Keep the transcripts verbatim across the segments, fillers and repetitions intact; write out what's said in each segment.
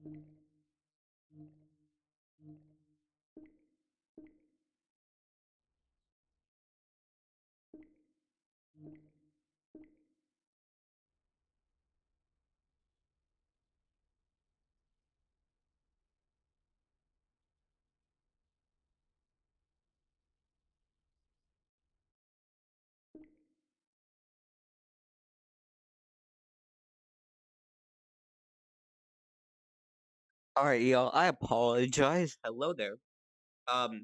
Alright, y'all, I apologize. Hello there. Um,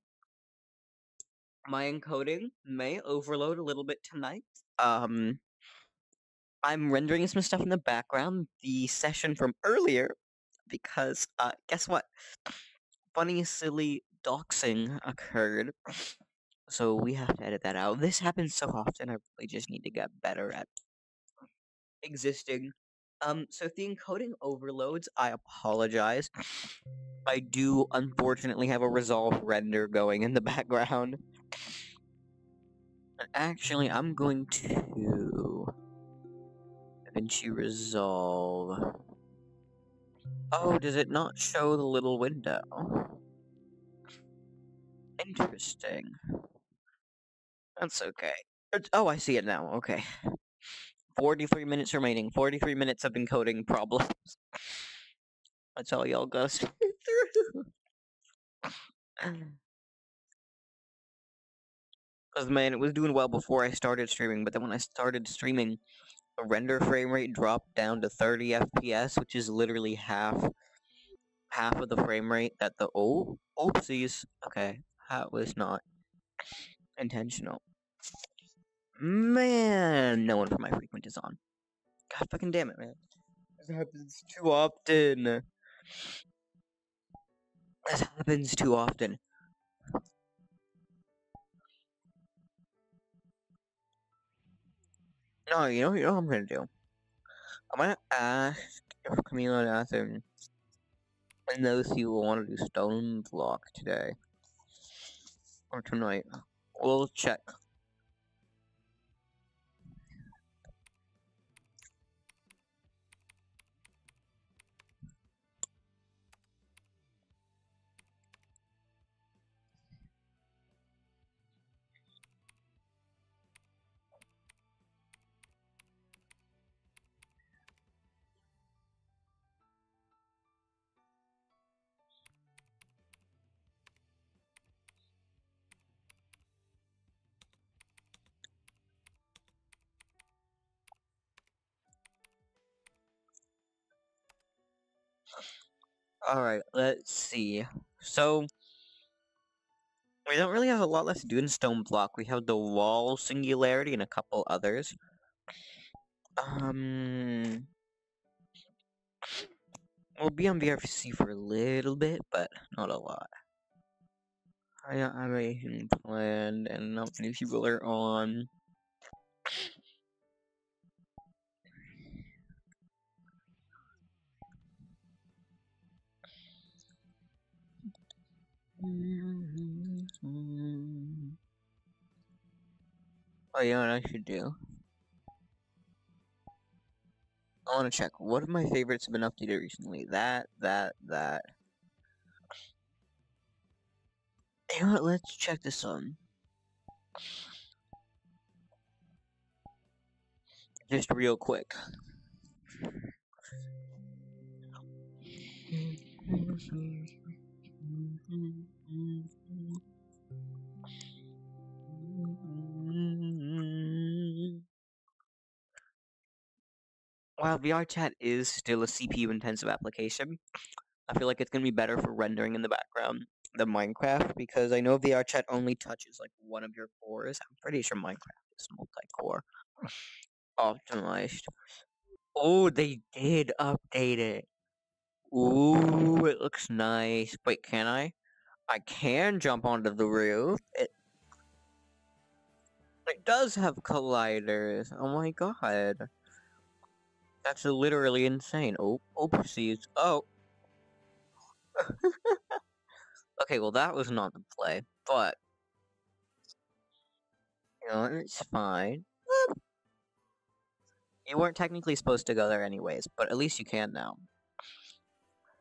my encoding may overload a little bit tonight. Um, I'm rendering some stuff in the background, the session from earlier, because, uh, guess what? Funny, silly doxing occurred, so we have to edit that out. This happens so often, I really just need to get better at existing. Um, so if the encoding overloads, I apologize. I do, unfortunately, have a resolve render going in the background. Actually, I'm going to DaVinci Resolve. Oh, does it not show the little window? Interesting. That's okay. It's, oh, I see it now. Okay. forty-three minutes remaining. forty-three minutes of encoding problems. That's all y'all goes through. Because, man, it was doing well before I started streaming, but then when I started streaming, the render frame rate dropped down to thirty F P S, which is literally half half of the frame rate that the oh oopsies. Okay, that was not intentional. Man, no one from my frequent is on. God fucking damn it, man. This happens too often. This happens too often. No, you know, you know what I'm gonna do? I'm gonna ask if Camila and Athen and those who will want to do Stone Block today. Or tonight. We'll check. Alright, let's see. So, we don't really have a lot left to do in Stone Block. We have the Wall Singularity and a couple others. Um, we'll be on V R C for a little bit, but not a lot. I don't have anything planned, and not many people are on. Oh, you know what I should do? I want to check. What of my favorites have been updated recently? That, that, that. You know what? Let's check this on. Just real quick. While VRChat is still a C P U-intensive application, I feel like it's going to be better for rendering in the background than Minecraft, because I know VRChat only touches, like, one of your cores. I'm pretty sure Minecraft is multi-core optimized. Oh, they did update it. Ooh, it looks nice. Wait, can I? I can jump onto the roof. It, it does have colliders. Oh my god. That's literally insane. Oh, oopsies. Oh. Okay, well that was not the play, but you know, it's fine. You weren't technically supposed to go there anyways, but at least you can now.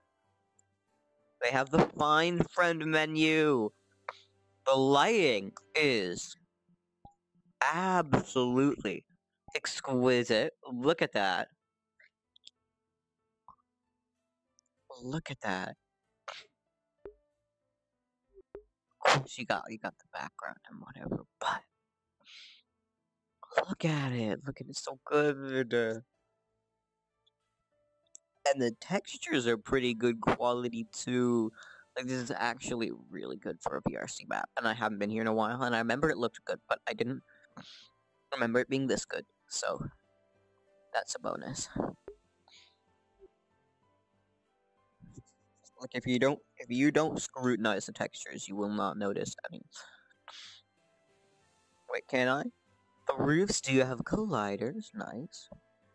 They have the Find Friend menu. The lighting is absolutely exquisite. Look at that. Look at that. Of course, you got you got the background and whatever, but look at it. Look at it, so good. And the textures are pretty good quality too. Like, this is actually really good for a V R C map, and I haven't been here in a while, and I remember it looked good, but I didn't remember it being this good, so that's a bonus. Like, if you don't if you don't scrutinize the textures, you will not notice any. Wait, can I? The roofs do have colliders, nice.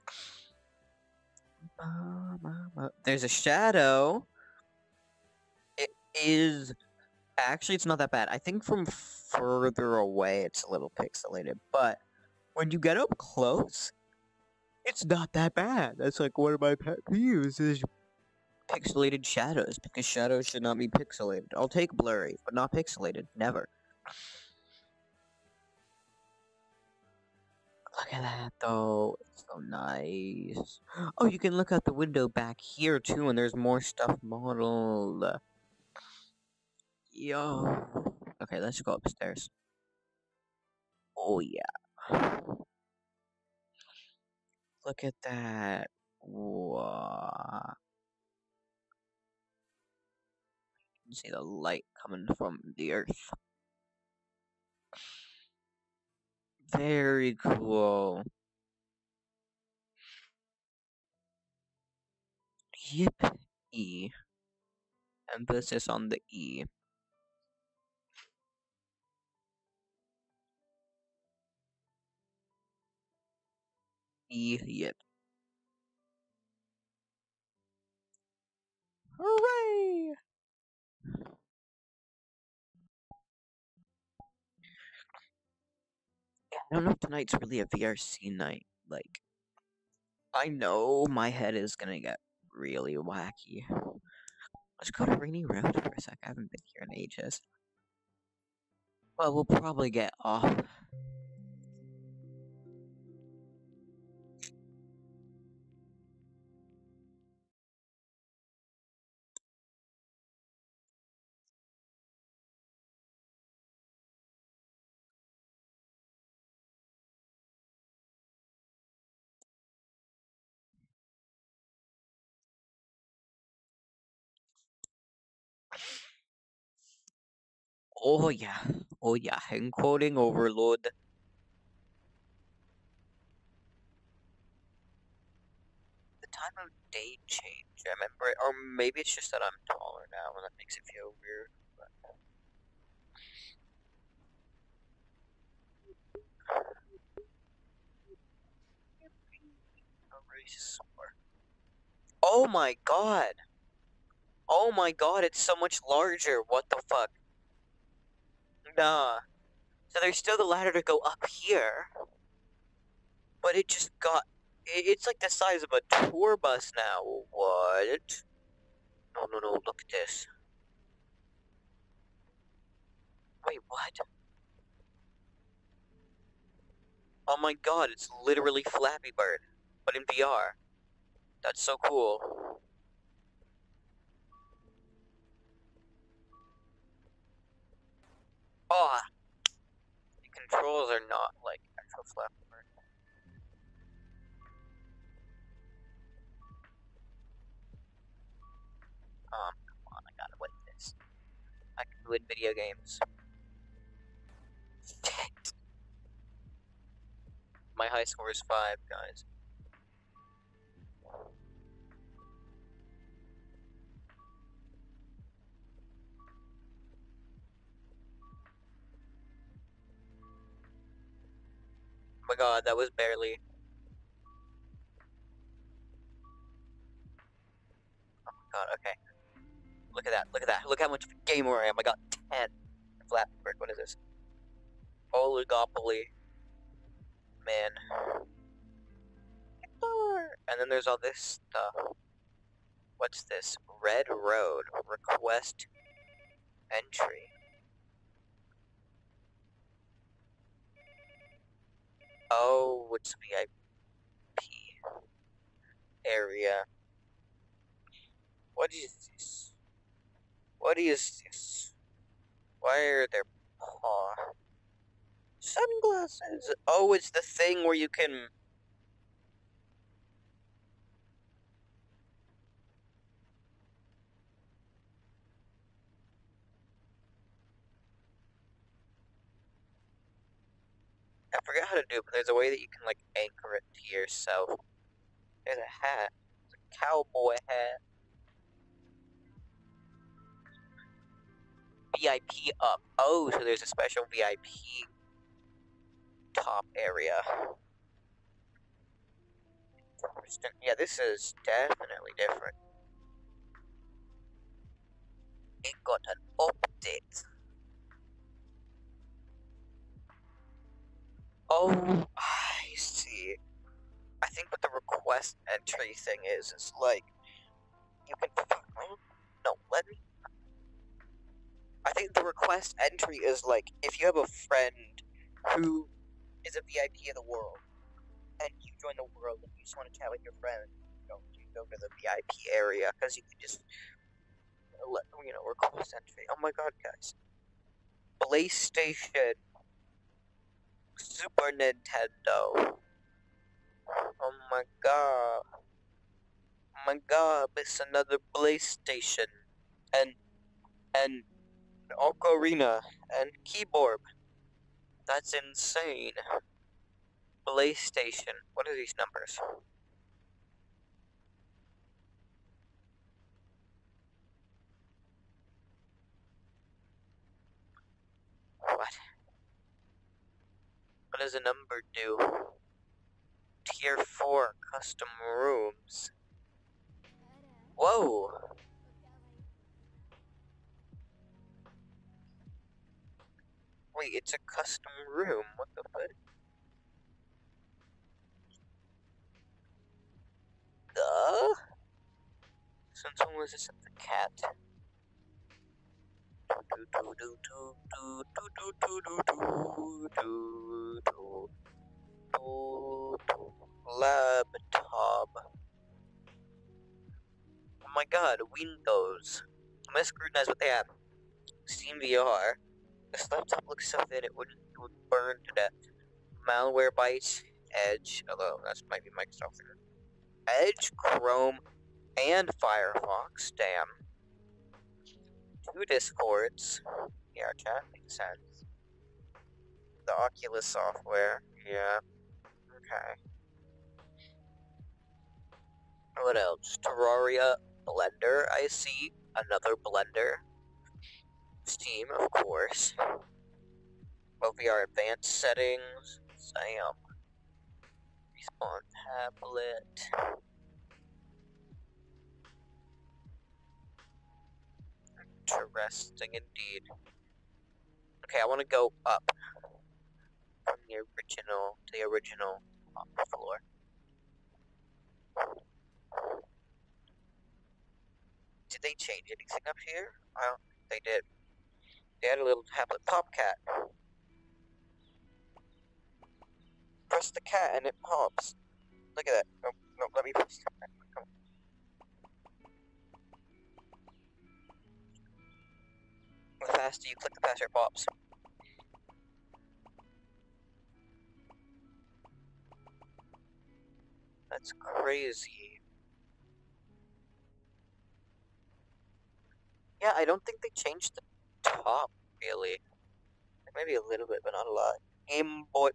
There's a shadow. It is... Actually, it's not that bad. I think from further away, it's a little pixelated. But when you get up close, it's not that bad. That's like one of my pet peeves is pixelated shadows. Because shadows should not be pixelated. I'll take blurry, but not pixelated. Never. Look at that, though. It's so nice. Oh, you can look out the window back here, too, and there's more stuff modeled. Yo. Okay, let's go upstairs. Oh, yeah. Look at that. Wow. You can see the light coming from the earth. Very cool. Yip. E. Emphasis on the E. E. Yip. Hooray! I don't know if tonight's really a V R C night. Like, I know my head is gonna get really wacky. Let's go to Rainy Road for a sec. I haven't been here in ages. Well, we'll probably get off. Oh yeah, oh yeah, encoding overload. The time of day change, I remember it, or maybe it's just that I'm taller now and that makes it feel weird. But... Oh my god! Oh my god, it's so much larger, what the fuck? Nah. So there's still the ladder to go up here, but it just got... It's like the size of a tour bus now. What? No, no, no, look at this. Wait, what? Oh my god, it's literally Flappy Bird, but in V R. That's so cool. Oh, the controls are not like actual Flappy Bird. Um, come on, I gotta win this. I can win video games. My high score is five, guys. Oh my god, that was barely... Oh my god, okay. Look at that, look at that. Look how much of a gamer I am. I got ten. Flappy Bird, what is this? Oligopoly. Man. And then there's all this stuff. What's this? Red Road. Request entry. Oh, it's V I P area. What is this? What is this? Why are there paw? Sunglasses! Oh, it's the thing where you can... I forgot how to do it, but there's a way that you can, like, anchor it to yourself. There's a hat. It's a cowboy hat. V I P up. Oh, so there's a special V I P top area. Yeah, this is definitely different. It got an update. Oh, I see. I think what the request entry thing is, is like, you can, no, let me, I think the request entry is like, if you have a friend who is a V I P of the world, and you join the world, and you just want to chat with your friend, you know, you go to the V I P area, because you can just, let, you know, request entry. Oh my god, guys. PlayStation. Super Nintendo. Oh my god. Oh my god, it's another PlayStation. And, and, Ocarina, and keyboard. That's insane. PlayStation. What are these numbers? What? What does a number do? Tier four custom rooms. Whoa! Wait, it's a custom room. What the fuck? Duh? Since when was this at the cat? Laptop. Oh my god, Windows. I'm gonna scrutinize what they have. Steam V R. This laptop looks so thin it wouldn't it would burn to death. Malwarebytes, Edge, although that might be Microsoft. Edge, Chrome, and Firefox. Damn. Two Discords. Yeah, chat makes sense. The Oculus software. Yeah. Okay. What else? Terraria, Blender, I see. Another Blender. Steam, of course. O V R advanced settings. Sam. Respawn tablet. Interesting indeed. Okay, I want to go up from the original to the original top floor. Did they change anything up here? I don't think they did. They had a little tablet pop cat. Press the cat and it pops. Look at that. No, no, let me press the cat. Come on. The faster you click, the faster it pops. That's crazy. Yeah, I don't think they changed the top, really. Maybe a little bit, but not a lot. Game Boy...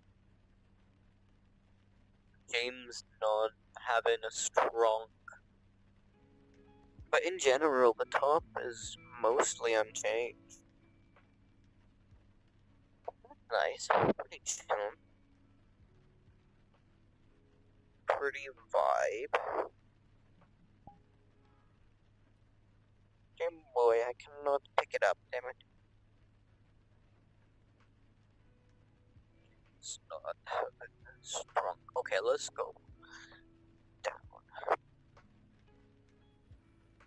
James not having a strong... But in general, the top is mostly unchanged. Nice. Pretty chill. Pretty vibe. Game Boy, I cannot pick it up, damn it. It's not strong. Okay, let's go down.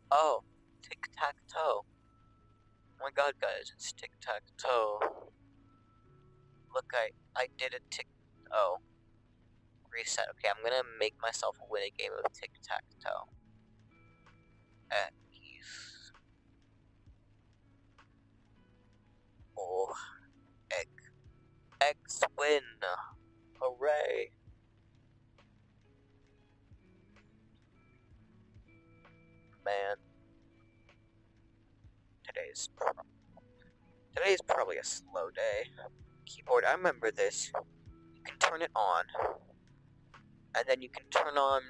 Oh, tic-tac-toe. Oh my god, guys, it's tic-tac-toe. Look, I, I did a tic... Oh. Reset. Okay, I'm gonna make myself win a game of tic-tac-toe. At ease. Oh. Egg. X win. Hooray. Man. Today's... Pro Today's probably a slow day. Keyboard, I remember this. You can turn it on. And then you can turn on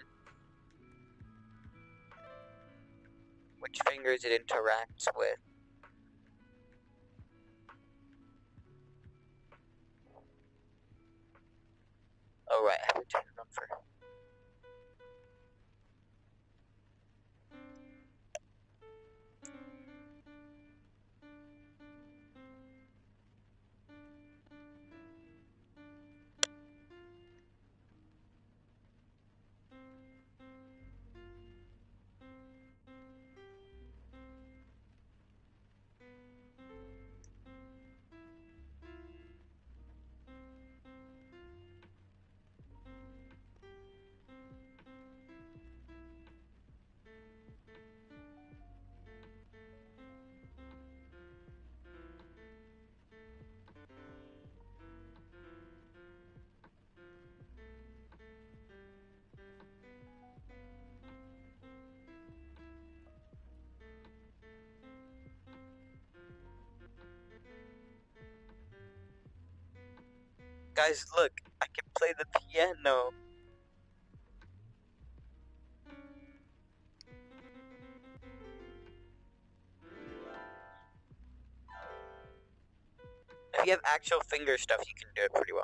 which fingers it interacts with. Oh right, I have to turn it on for... Guys, look, I can play the piano. If you have actual finger stuff, you can do it pretty well.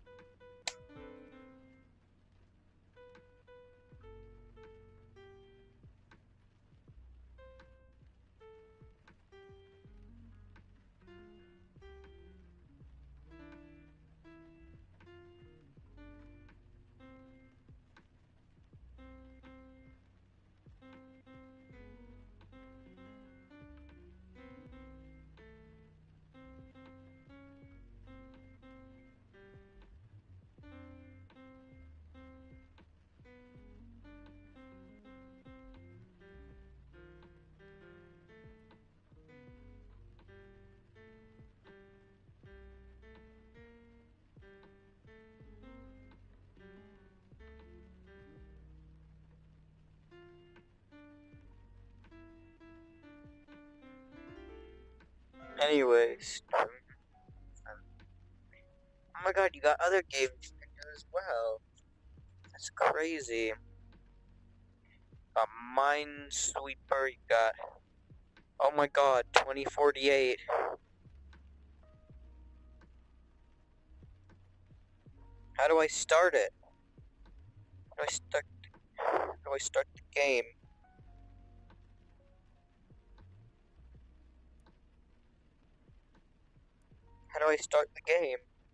Anyways, um, oh my god, you got other games you can do as well. That's crazy. A Minesweeper, you got... Oh my god, twenty forty-eight. How do I start it? How do I start... How do I start the game? How do I start the game?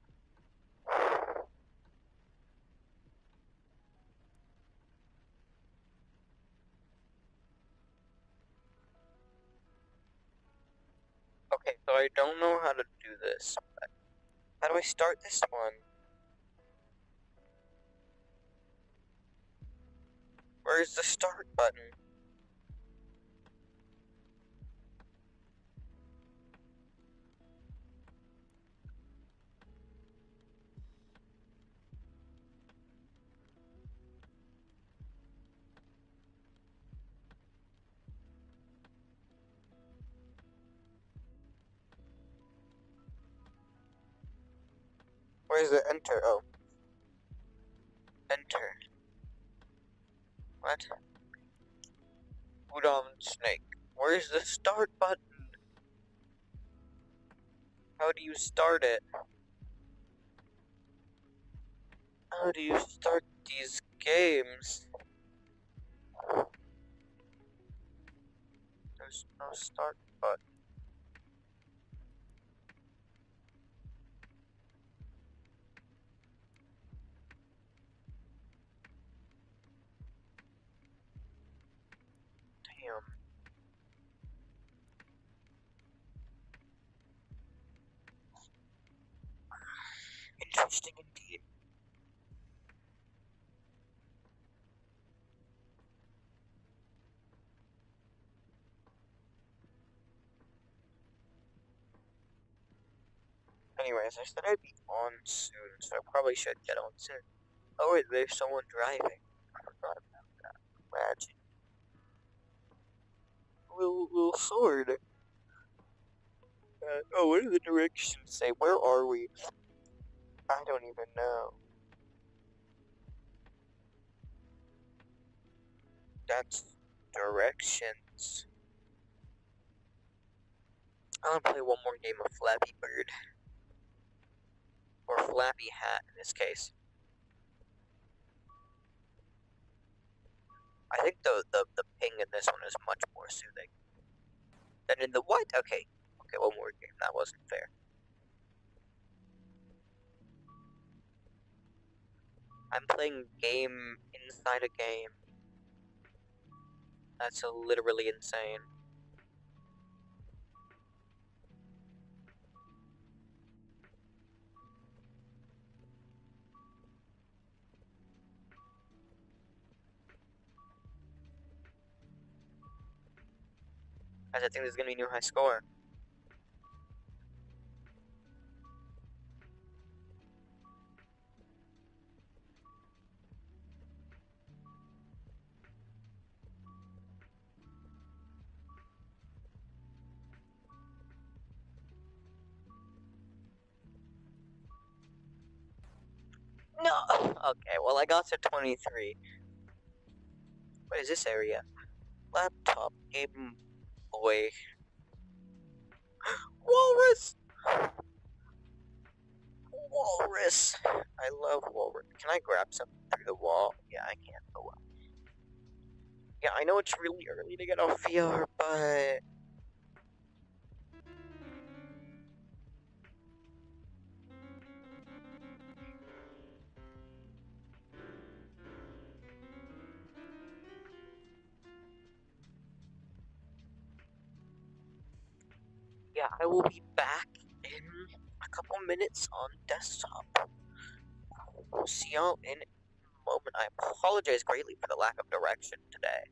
Okay, so I don't know how to do this. How do I start this one? Where's the start button? Where's the enter? Oh. Enter. What? Udon snake. Where's the start button? How do you start it? How do you start these games? There's no start button. Damn. Anyways, I said I'd be on soon, so I probably should get on soon. Oh wait, there's someone driving. I forgot about that. Imagine. Little, little sword. Uh, oh, what do the directions say? Where are we? I don't even know. That's directions. I want to play one more game of Flappy Bird. Or Flappy Hat, in this case. I think the, the, the ping in this one is much more soothing. Than in the what? Okay. Okay, one more game. That wasn't fair. I'm playing game inside a game. That's uh, literally insane. As I think there's gonna be a new high score. No! Okay, well I got to twenty-three. What is this area? Laptop, Game Boy. Walrus! Walrus! I love walrus. Can I grab something through the wall? Yeah, I can. Oh well. Yeah, I know it's really early to get off V R, but... yeah, I will be back in a couple minutes on desktop. We'll see y'all in a moment. I apologize greatly for the lack of direction today.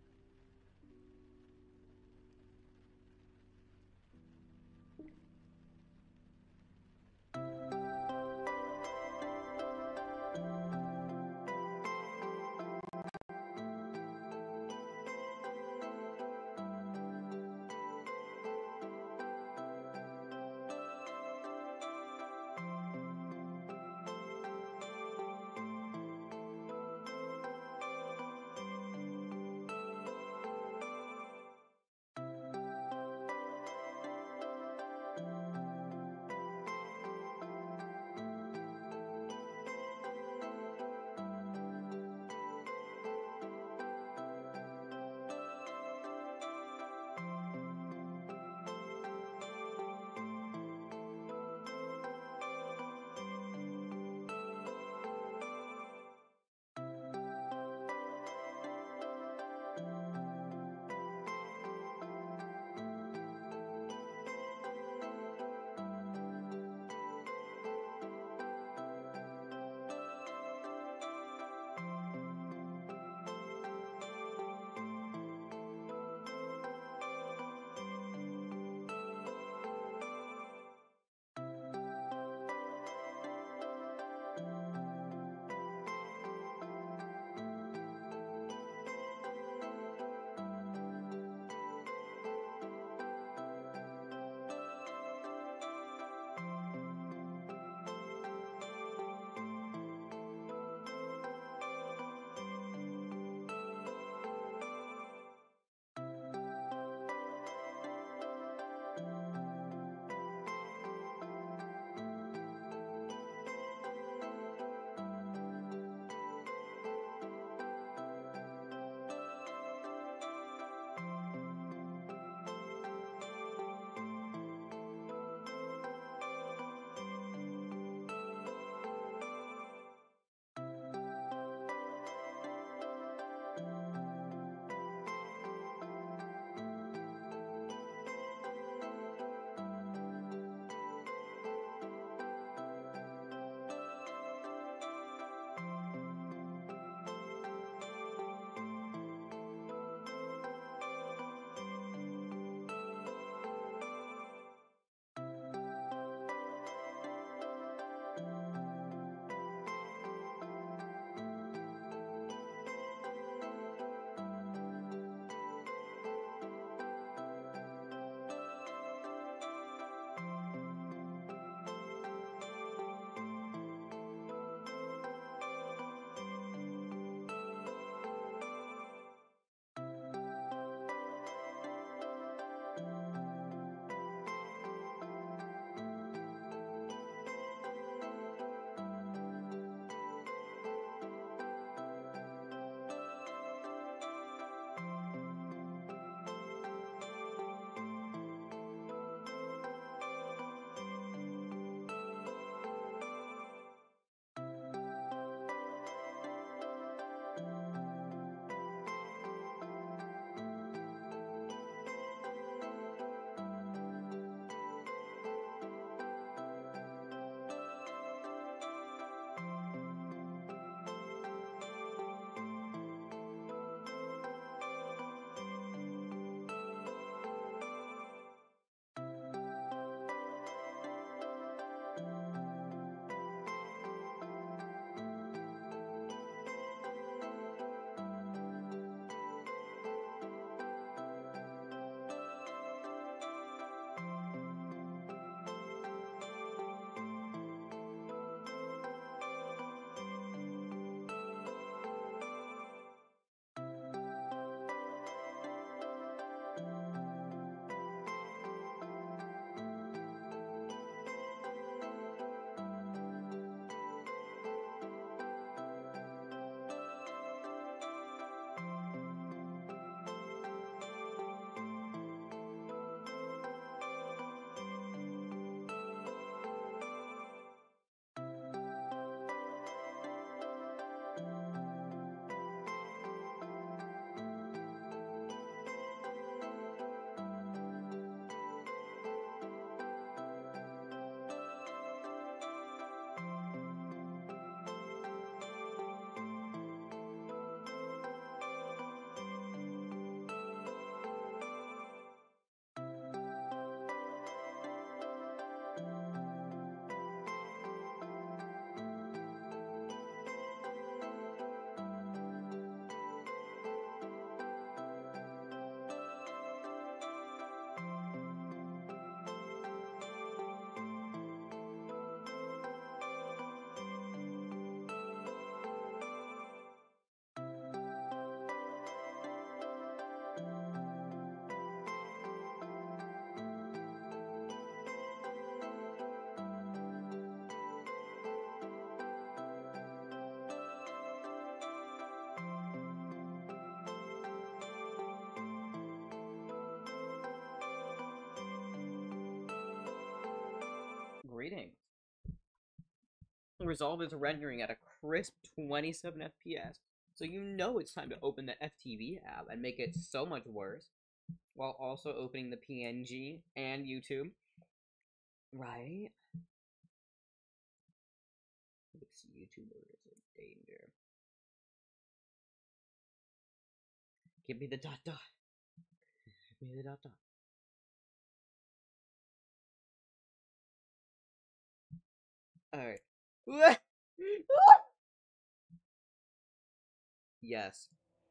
Greetings. Resolve is rendering at a crisp twenty-seven F P S, so you know it's time to open the F T V app and make it so much worse, while also opening the P N G and YouTube. Right? This YouTuber is a danger. Give me the dot dot. Give me the dot dot. Alright. Yes.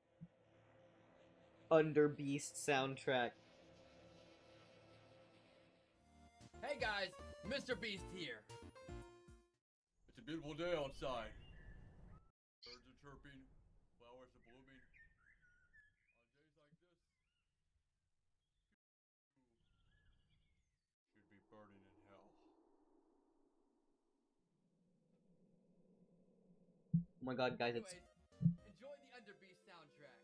Under Beast soundtrack. Hey guys, Mister Beast here. It's a beautiful day outside. Birds are chirping, flowers are blooming. On days like this, should be burning in hell. Oh my god, guys, Anyways, it's... enjoy the Under Beast soundtrack.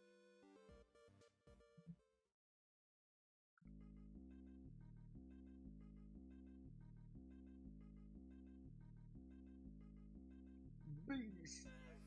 Beast.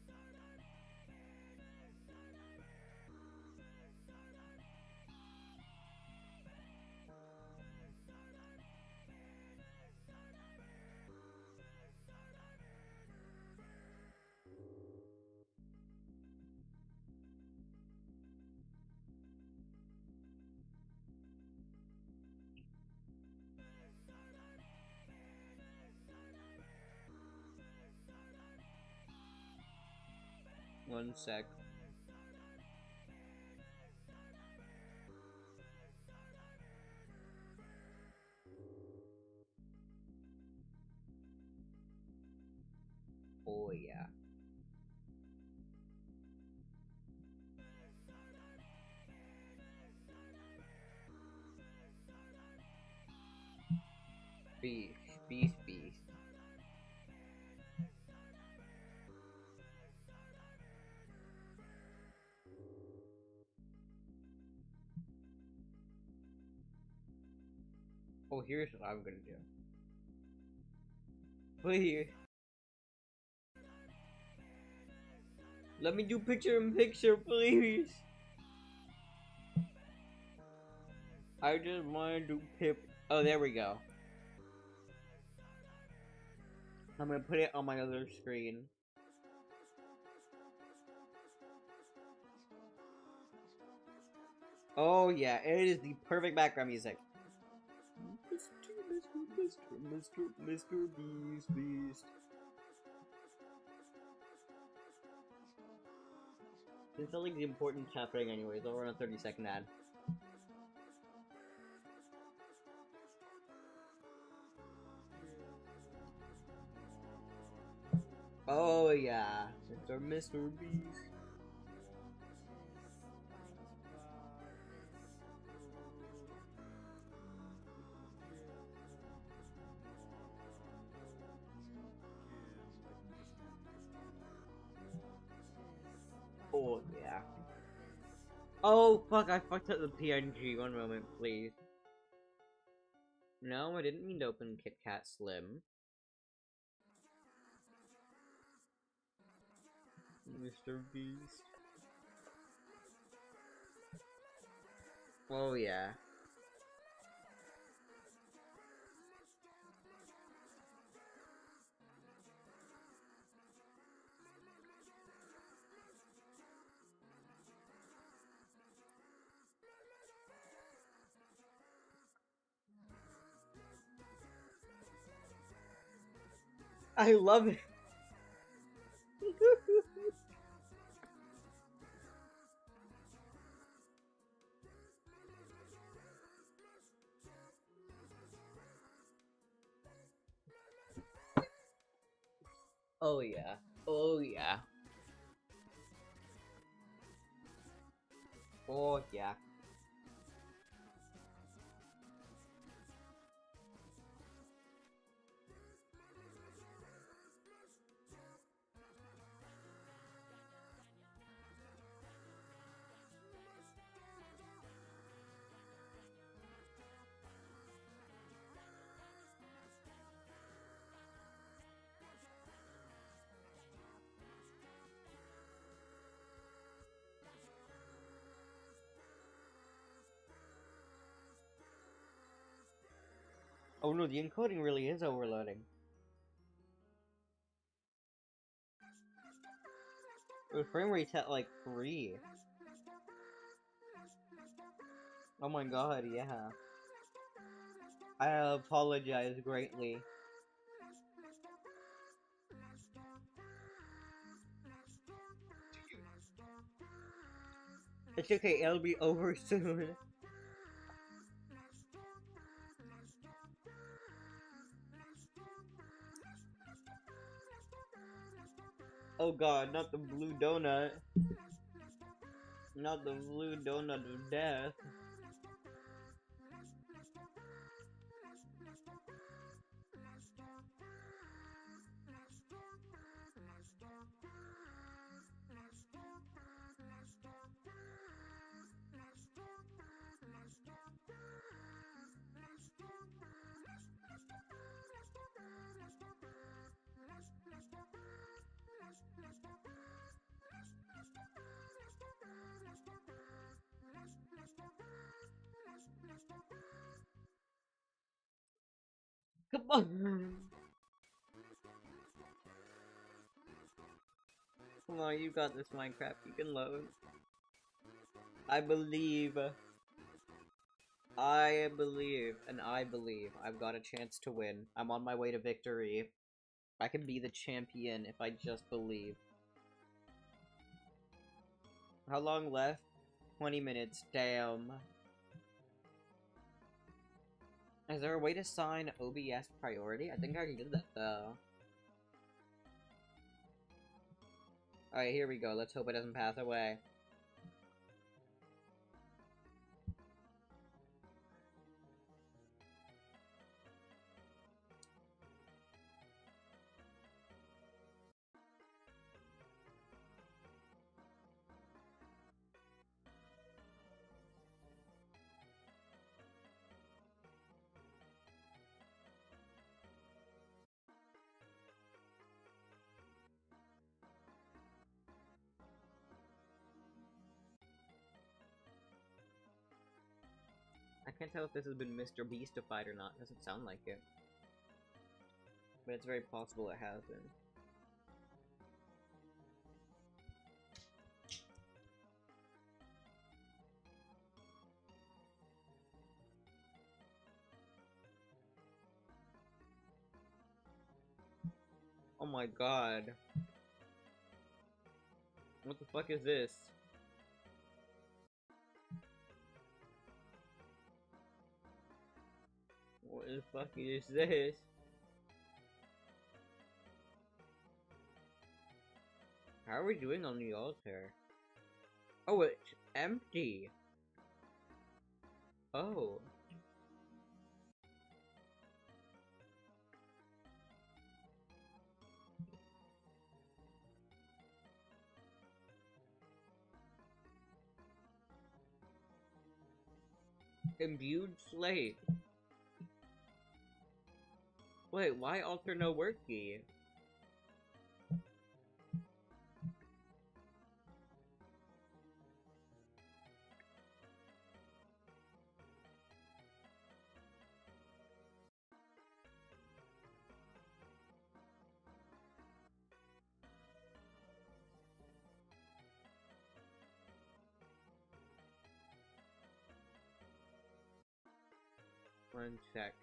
One sec. Oh yeah. Beast, beast, beast. Oh, here's what I'm gonna do. Please. Let me do picture in picture, please. I just want to do pip. Oh, there we go. I'm gonna put it on my other screen. Oh yeah, it is the perfect background music. Mister Mister Mister Mister Beast Beast. This is like the important happening anyways. I'll run a thirty second ad. Oh yeah, it's our Mister Beast. Oh yeah. Oh fuck, I fucked up the P N G. One moment, please. No, I didn't mean to open Kit Kat Slim. Mister Beast. Oh yeah. I love it. Oh yeah. Oh yeah. Oh yeah. Oh no, the encoding really is overloading. The frame rate's at like three. Oh my god, yeah. I apologize greatly. It's okay, it'll be over soon. Oh god, not the blue donut. Not the blue donut of death. Come on! Come on, you got this, Minecraft. You can load. I believe. I believe, and I believe I've got a chance to win. I'm on my way to victory. I can be the champion if I just believe. How long left? twenty minutes. Damn. Is there a way to assign O B S priority? I think I already did that, though. Alright, here we go. Let's hope it doesn't pass away. I can't tell if this has been Mister Beastified or not. Doesn't sound like it. But it's very possible it has been. Oh my god. What the fuck is this? What the fuck is this? How are we doing on the altar? Oh, it's empty. Oh. Imbued slate. Wait, why alter no work key? One sec.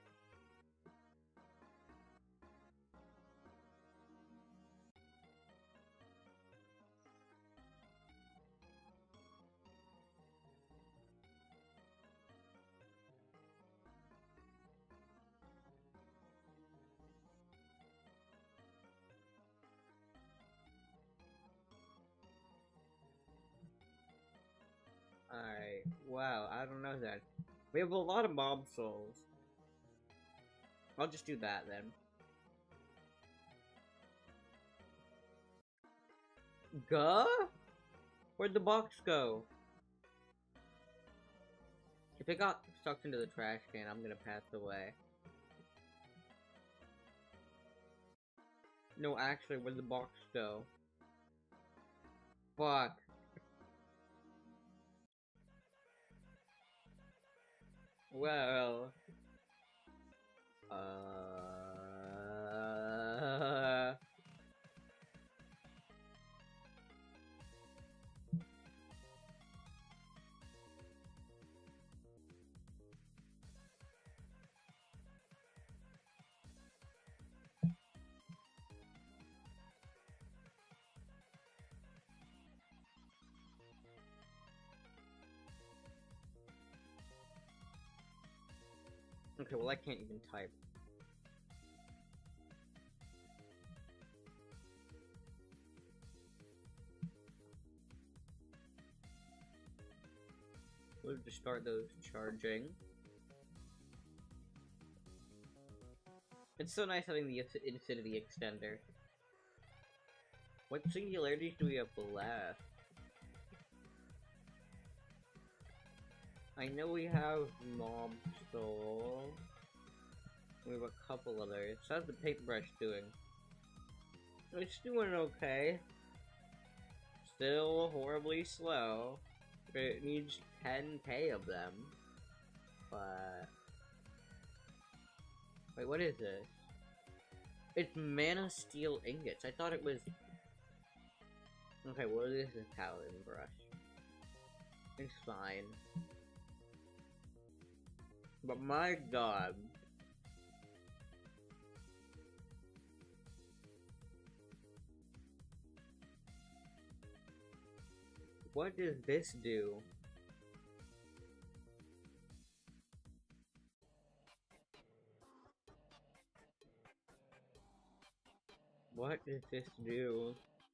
Alright, wow, I don't know that. We have a lot of mob souls. I'll just do that then. Guh? Where'd the box go? If it got sucked into the trash can, I'm gonna pass away. No, actually, where'd the box go? Fuck. Well. Uh... Okay, well I can't even type. We'll just start those charging. It's so nice having the infinity extender. What singularities do we have left? I know we have Mob Soul. We have a couple others. How's the paintbrush doing? It's doing okay. Still horribly slow. It needs ten K of them. But... Wait, what is this? It's Mana Steel Ingots. I thought it was... Okay, well this is a Paladin brush. It's fine. But my god. What does this do? What does this do?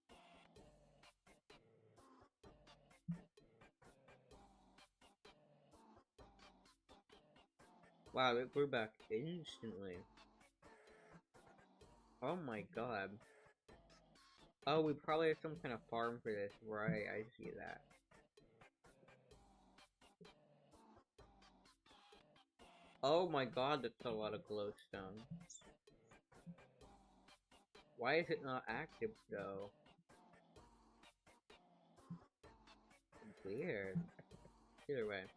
Wow, it grew back instantly. Oh my god. Oh, we probably have some kind of farm for this. Right, I see that. Oh my god, that's a lot of glowstone. Why is it not active though? Weird. Either way.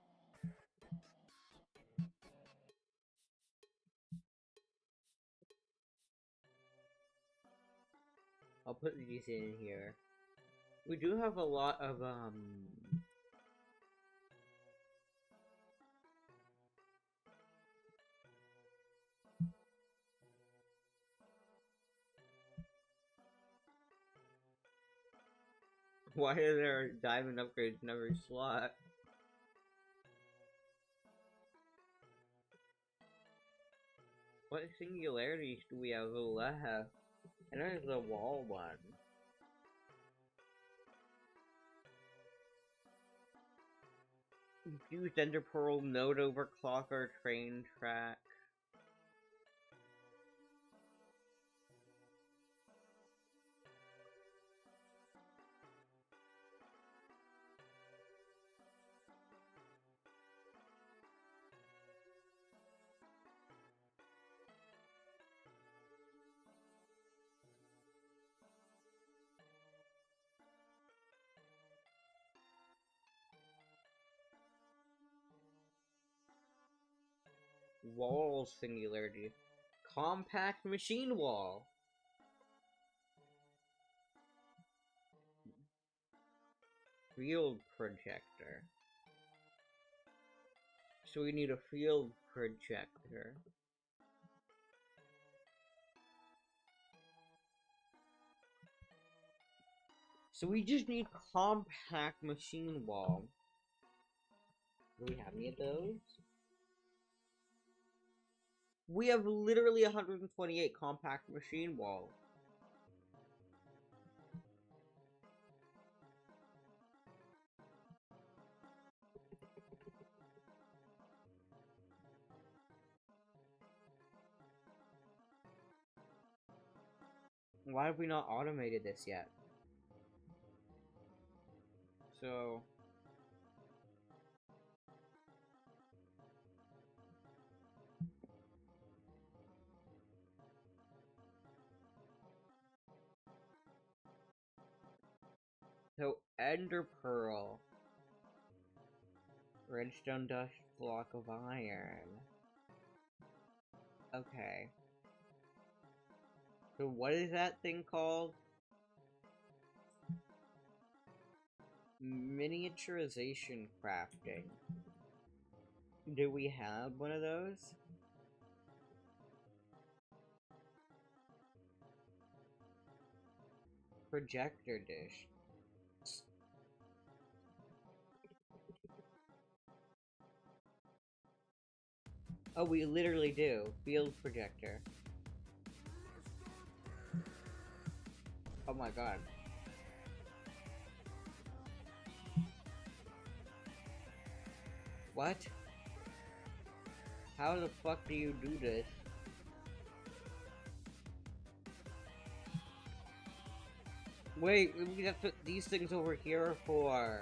I'll put these in here. We do have a lot of, um... Why are there diamond upgrades in every slot? What singularities do we have left? And there's the wall one. Confused Ender Pearl, Node Overclocker, Train Track. Wall singularity. Compact machine wall. Field projector. So we need a field projector. So we just need compact machine wall. Do we have any of those? We have literally one hundred twenty-eight compact machine wall. Why have we not automated this yet? So... So, Ender Pearl. Redstone Dust Block of Iron. Okay. So what is that thing called? Miniaturization crafting. Do we have one of those? Projector dish. Oh, we literally do. Field projector. Oh my god. What? How the fuck do you do this? Wait, that's what these things over here are for.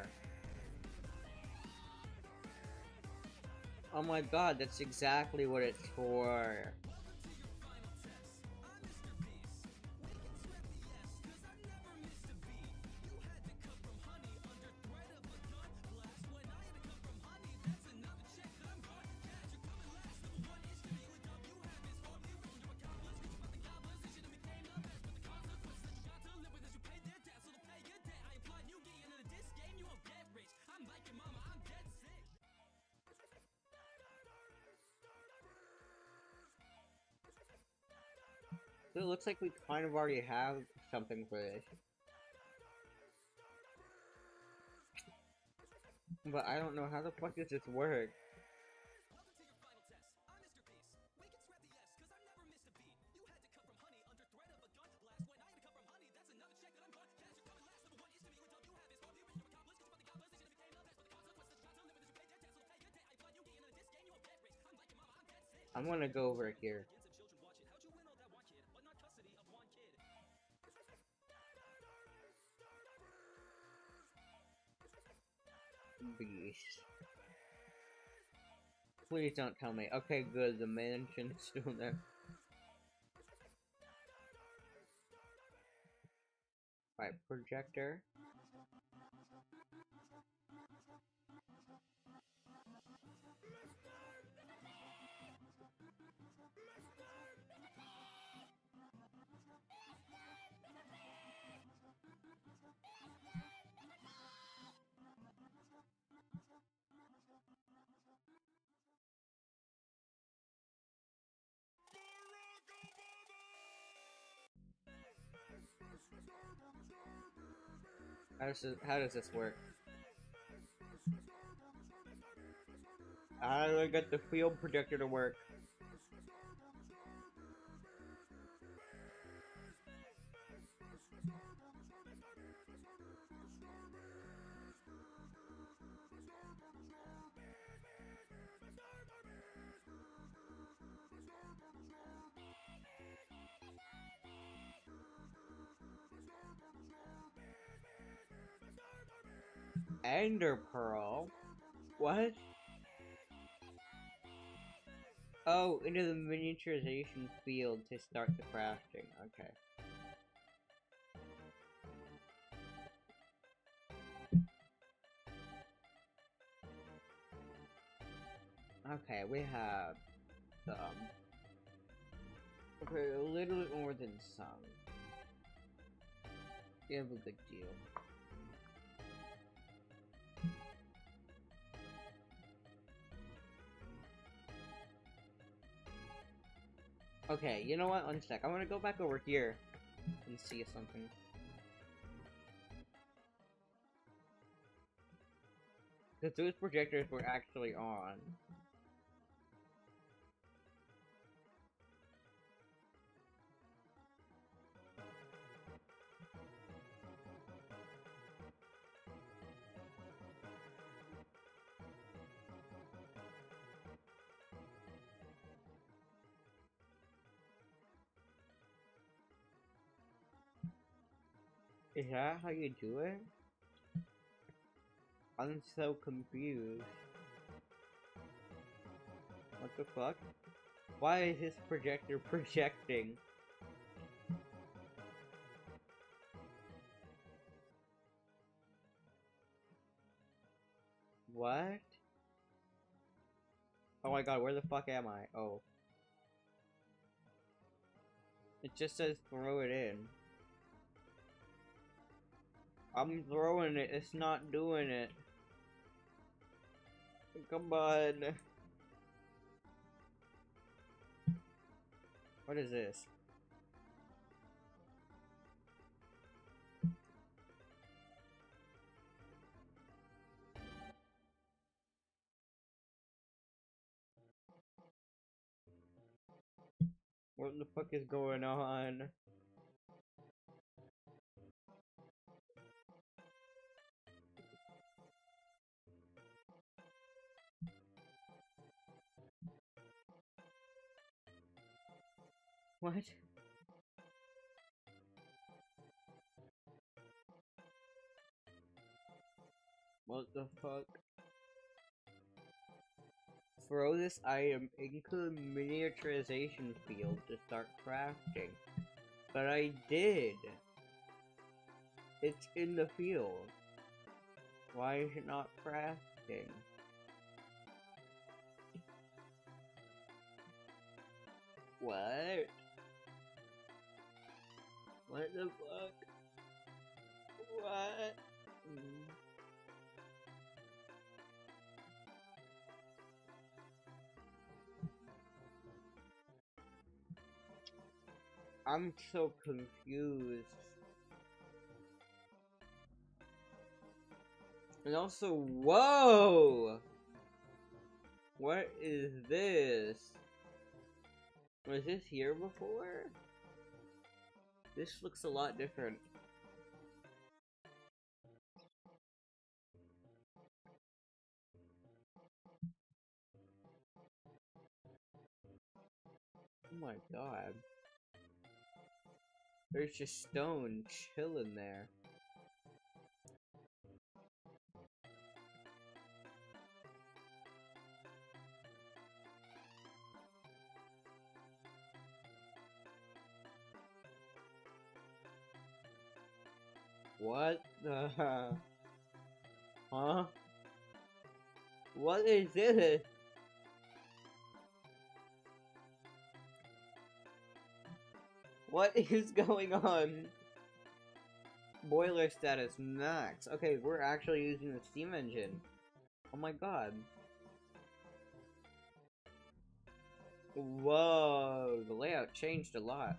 Oh my god, that's exactly what it's for. So it looks like we kind of already have something for this. But I don't know how the fuck does this work. I'm gonna go over here. Beast. Please don't tell me. Okay, good. The mansion's still there. Right, projector. How does this, how does this work? How do I get the field projector to work? Ender Pearl? What? Oh, into the miniaturization field to start the crafting. Okay. Okay, we have some. Okay, a little bit more than some. We have a good deal. Okay, you know what? One sec. I'm gonna go back over here and see something. Because those projectors were actually on. Is that how you do it? I'm so confused. What the fuck? Why is this projector projecting? What? Oh my god, where the fuck am I? Oh. It just says throw it in. I'm throwing it, it's not doing it. Come on. What is this? What the fuck is going on? What? What the fuck? Throw this item into the miniaturization field to start crafting. But I did. It's in the field. Why is it not crafting? What? What the fuck? What? Mm. I'm so confused. And also, whoa! What is this? Was this here before? This looks a lot different. Oh my god. There's just stone chilling there. What the? Huh? What is this? What is going on? Boiler status max. Okay, we're actually using the steam engine. Oh my god. Whoa, the layout changed a lot.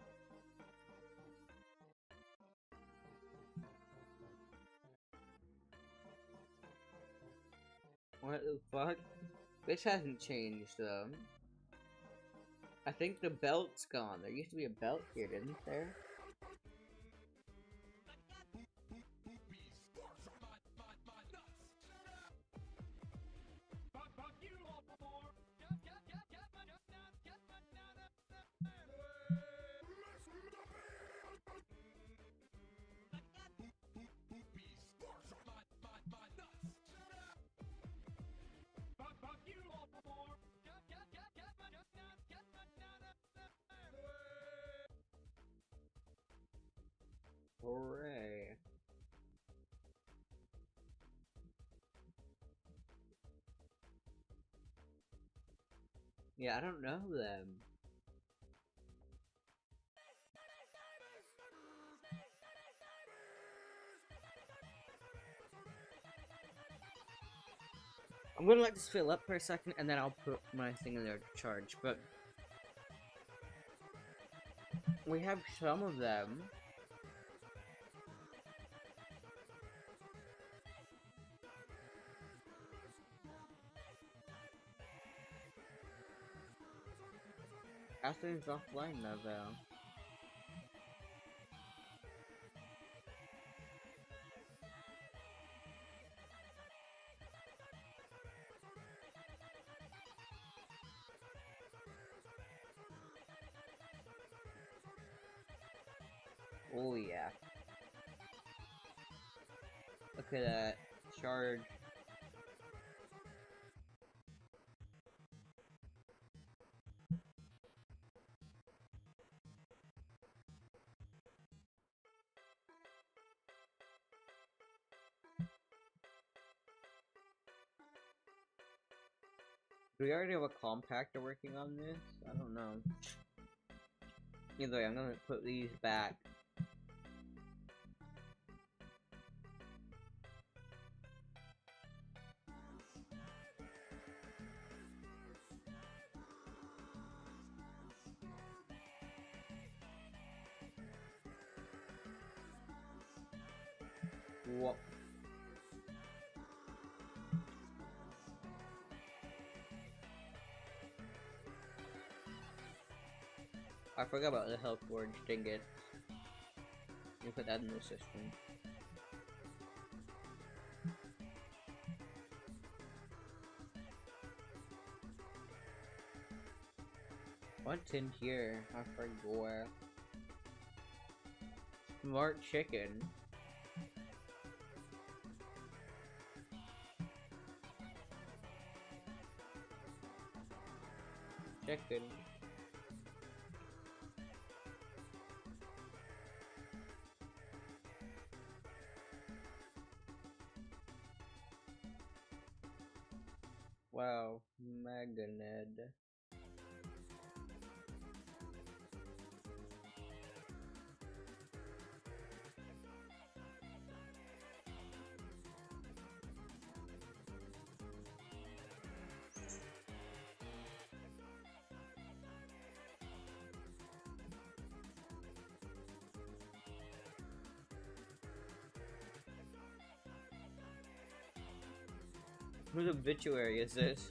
What the fuck? This hasn't changed though. I think the belt's gone. There used to be a belt here, didn't there? Hooray. Yeah, I don't know them. I'm gonna let this fill up for a second and then I'll put my thing in there to charge, but we have some of them. Athens offline now though. Oh yeah. Look at that. Charge. Do we already have a compactor working on this? I don't know. Either way, I'm gonna put these back. What? I forgot about the health forge, dang it. You put that in the system. What's in here? I forgot. Smart chicken. Chicken. Wow, Meganed. Whose obituary is this?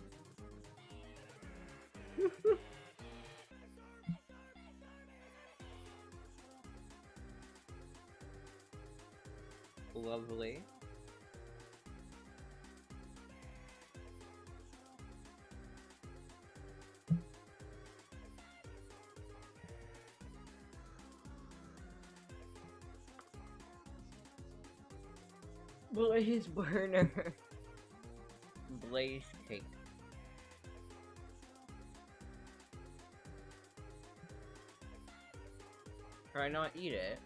Lovely. Blaze burner. Blaze cake. Try not eat it.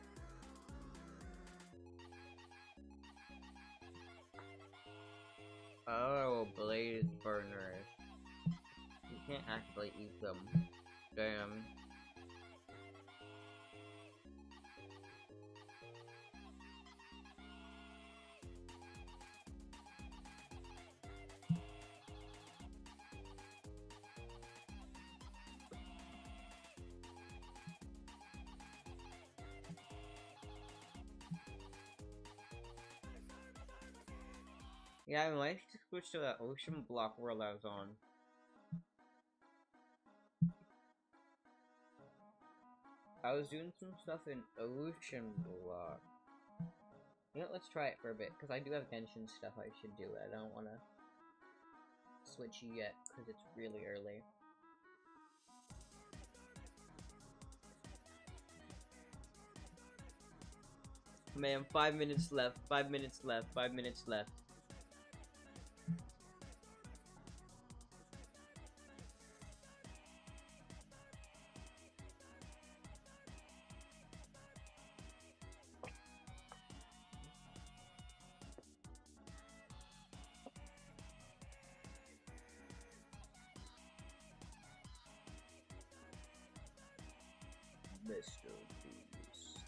Oh, blaze burners. You can't actually eat them. Damn. Yeah, I might just switch to that ocean block world I was on. I was doing some stuff in ocean block. You know, let's try it for a bit, because I do have Genshin stuff I should do. I don't want to switch yet, because it's really early. Man, five minutes left, five minutes left, five minutes left. Mister Beast.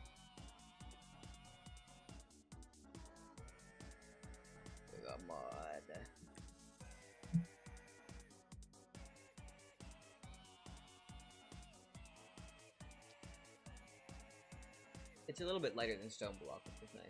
Come on. It's a little bit lighter than Stone Block, which is nice.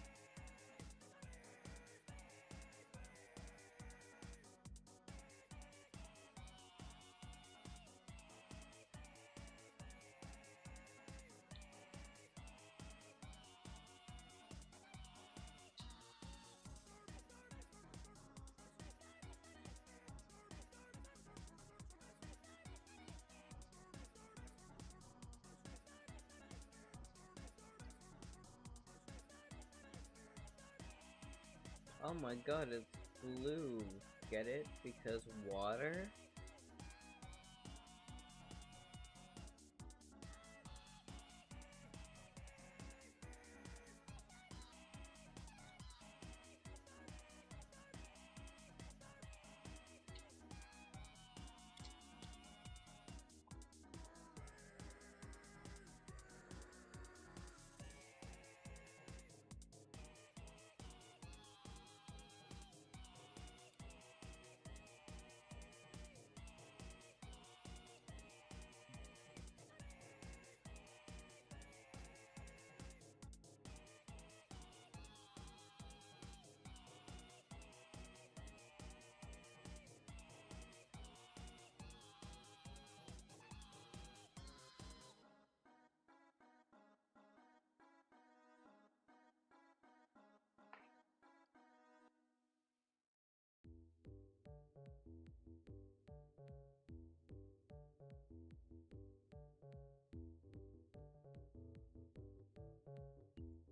Oh my god, it's blue. Get it? Because water?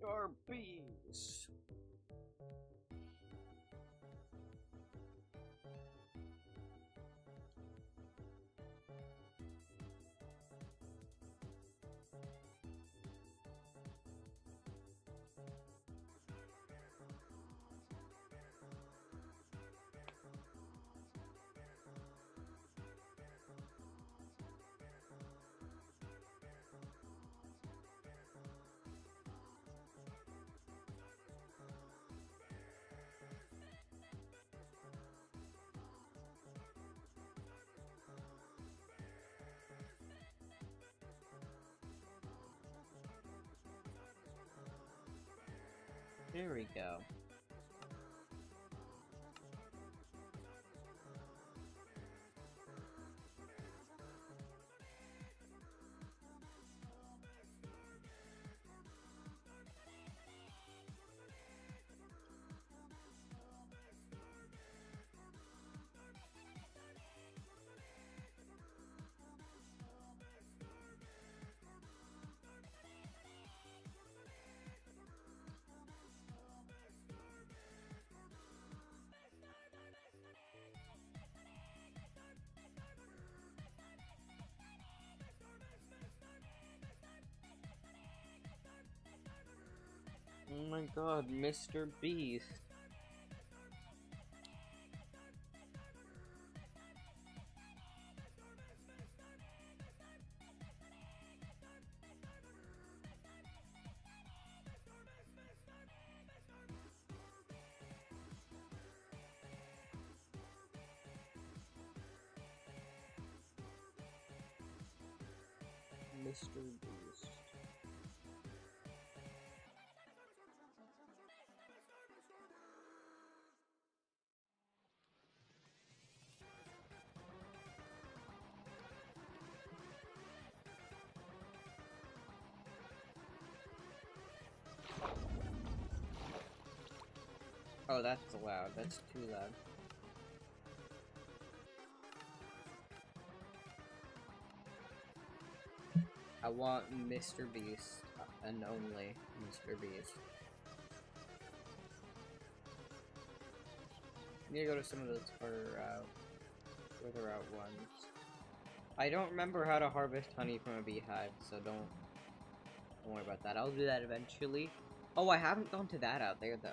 Mister Beast. There we go. Oh my god, Mister Beast. Mister Beast. Oh, that's loud. That's too loud. I want Mister Beast, and only Mister Beast. I need to go to some of those further out, further out ones. I don't remember how to harvest honey from a beehive, so don't, don't worry about that. I'll do that eventually. Oh, I haven't gone to that out there, though.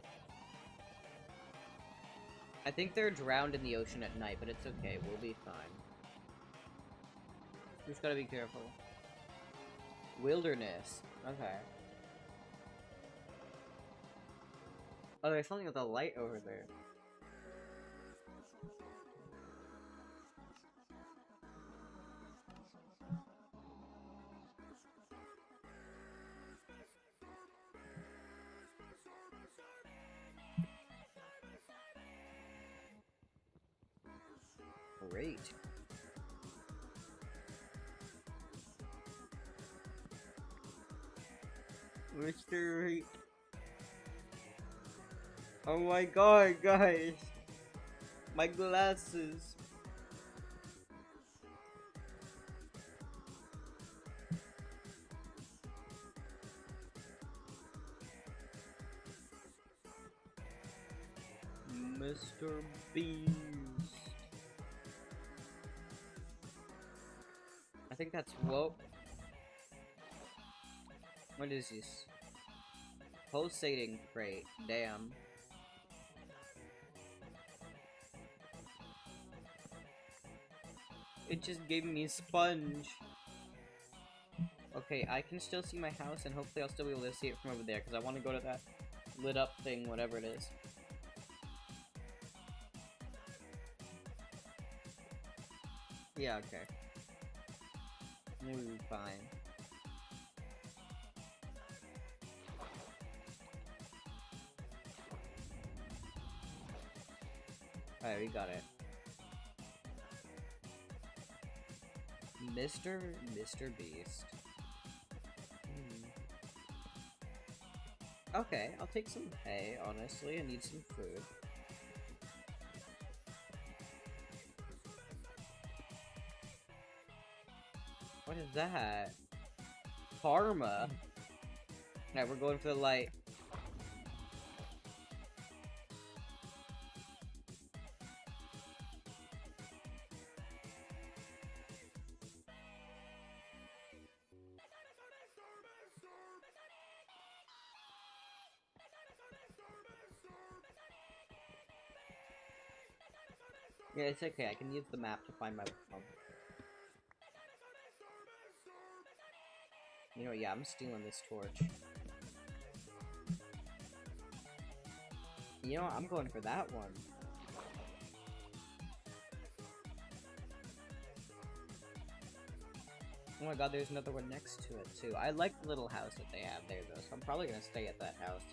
I think they're drowned in the ocean at night, but it's okay. We'll be fine. Just gotta be careful. Wilderness. Okay. Oh, there's something with a light over there. Great. Mister Oh my god, guys! My glasses! Mister Beast. I think that's whoa. What is this? Pulsating crate. Damn. It just gave me a sponge. Okay, I can still see my house, and hopefully I'll still be able to see it from over there, because I want to go to that lit up thing, whatever it is. Yeah, okay. We'll be fine. Alright, we got it. Mister Mister Beast. Hmm. Okay, I'll take some hay, honestly. I need some food. What is that? Karma? Alright, we're going for the light. Yeah, it's okay. I can use the map to find my home. You know, yeah, I'm stealing this torch. You know what? I'm going for that one. Oh my god, there's another one next to it, too. I like the little house that they have there, though, so I'm probably gonna stay at that house.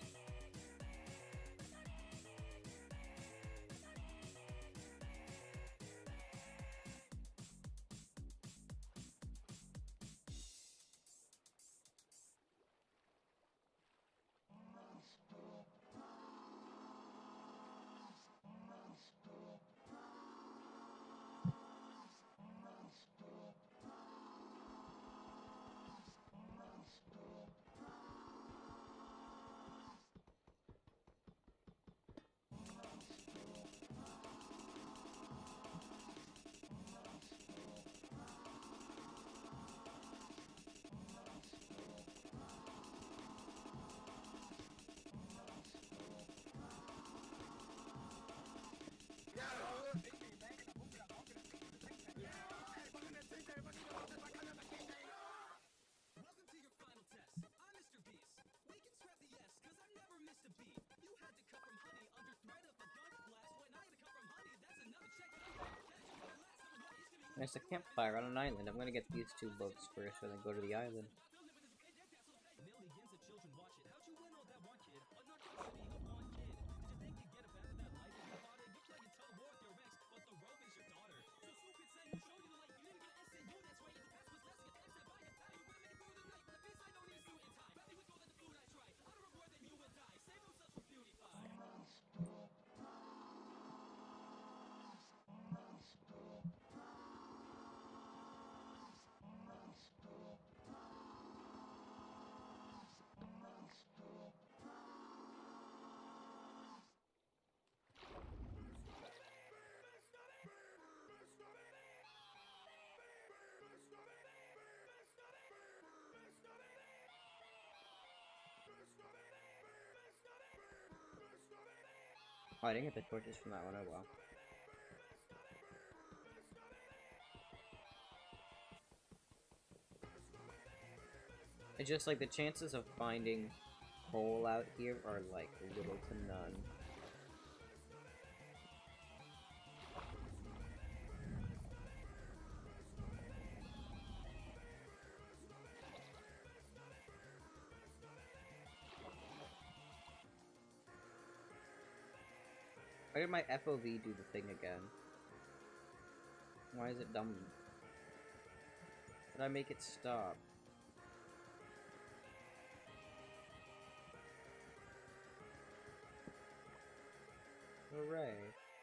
There's a campfire on an island. I'm gonna get these two boats first and then go to the island. Oh, I didn't get the torches from that one, oh well. It's just like the chances of finding coal out here are like little to none. Why did my F O V do the thing again? Why is it dumb? Did I make it stop? Hooray.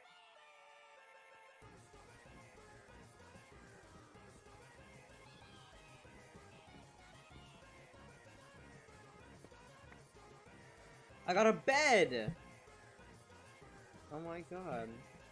I got a bed! Oh my god.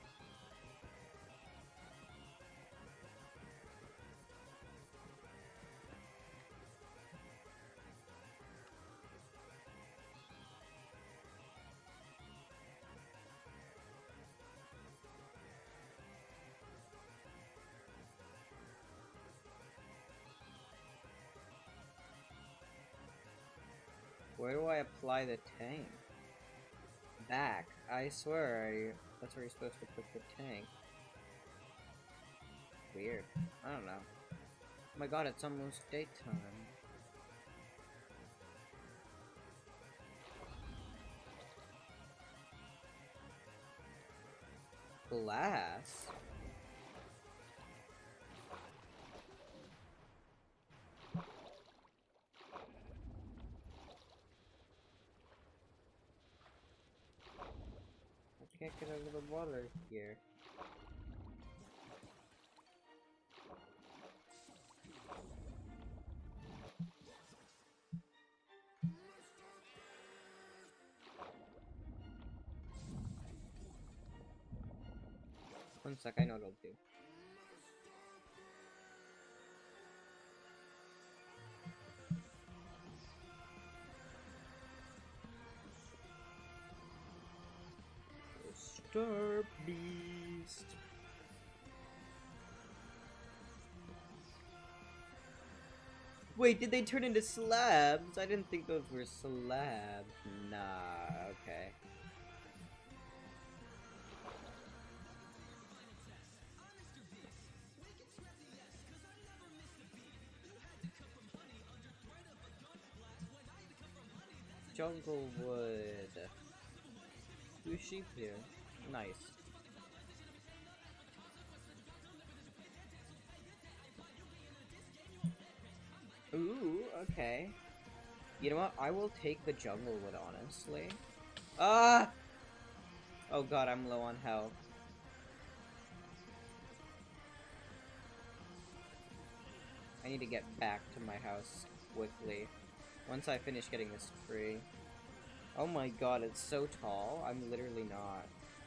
Where do I apply the tank? Back. I swear, I, that's where you're supposed to put the tank. Weird. I don't know. Oh my god, it's almost daytime. Glass? I can't get over the water here. One sec, I know what I'll do. Star Beast. Wait, did they turn into slabs? I didn't think those were slabs. Nah, okay. Jungle wood. Two sheep here. Nice. Ooh, okay. You know what? I will take the jungle wood, honestly. Ah! Oh god, I'm low on health. I need to get back to my house quickly. Once I finish getting this tree. Oh my god, it's so tall. I'm literally not.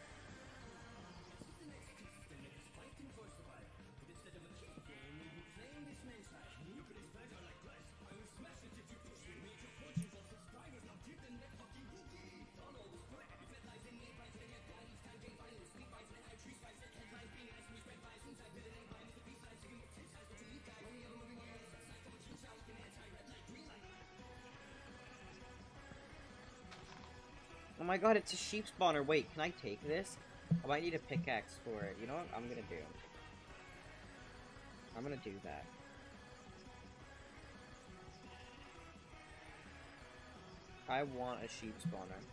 Oh my god, it's a sheep spawner. Wait, can I take this? I might need a pickaxe for it. You know what I'm gonna do? I'm gonna do that. I want a sheep spawner.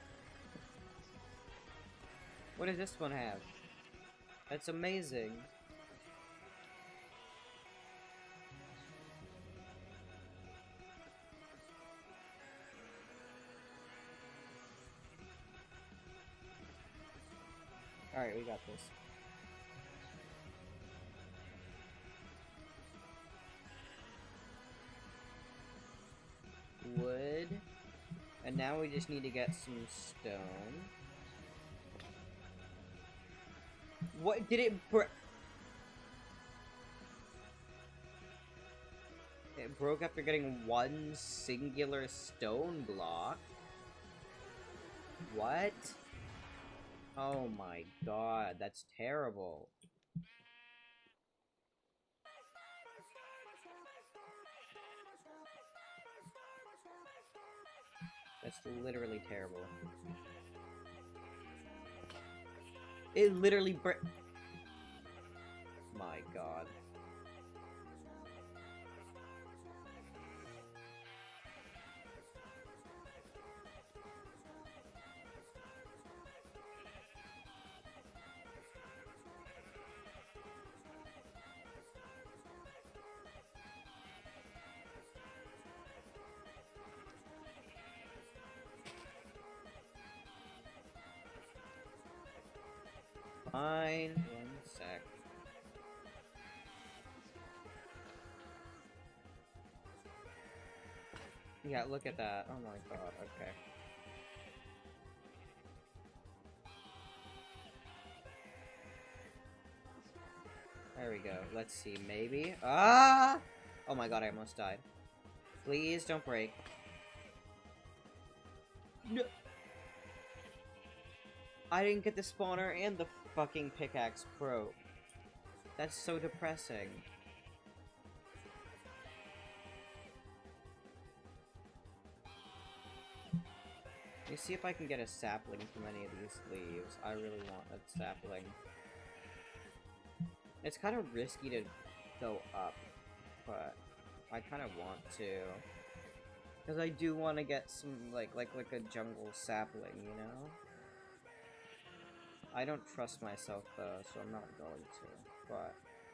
What does this one have? That's amazing. Alright, we got this. Wood. And now we just need to get some stone. What did it break? It broke after getting one singular stone block? What? Oh my god, that's terrible. That's literally terrible. It literally bre- My god. Fine, one sec. Yeah, look at that. Oh my god, okay. There we go. Let's see, maybe? Ah! Oh my god, I almost died. Please don't break. No! I didn't get the spawner and the fucking pickaxe broke. That's so depressing. Let me see if I can get a sapling from any of these leaves. I really want a sapling. It's kind of risky to go up, but I kind of want to. Because I do want to get some, like, like, like a jungle sapling, you know? I don't trust myself, though, so I'm not going to, but...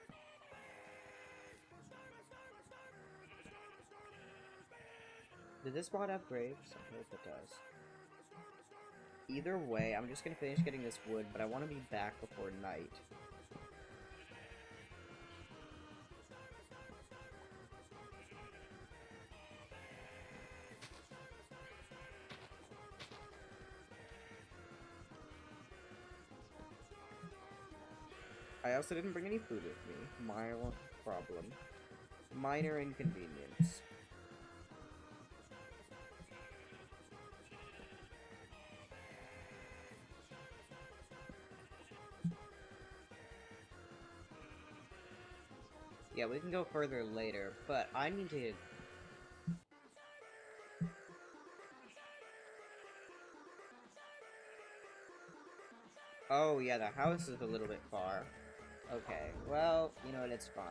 Did this mod have graves? I hope it does. Either way, I'm just gonna finish getting this wood, but I want to be back before night. I also didn't bring any food with me. Minor problem. Minor inconvenience. Yeah, we can go further later, but I need to... Oh, yeah, the house is a little bit far. Okay, well, you know what, it's fine.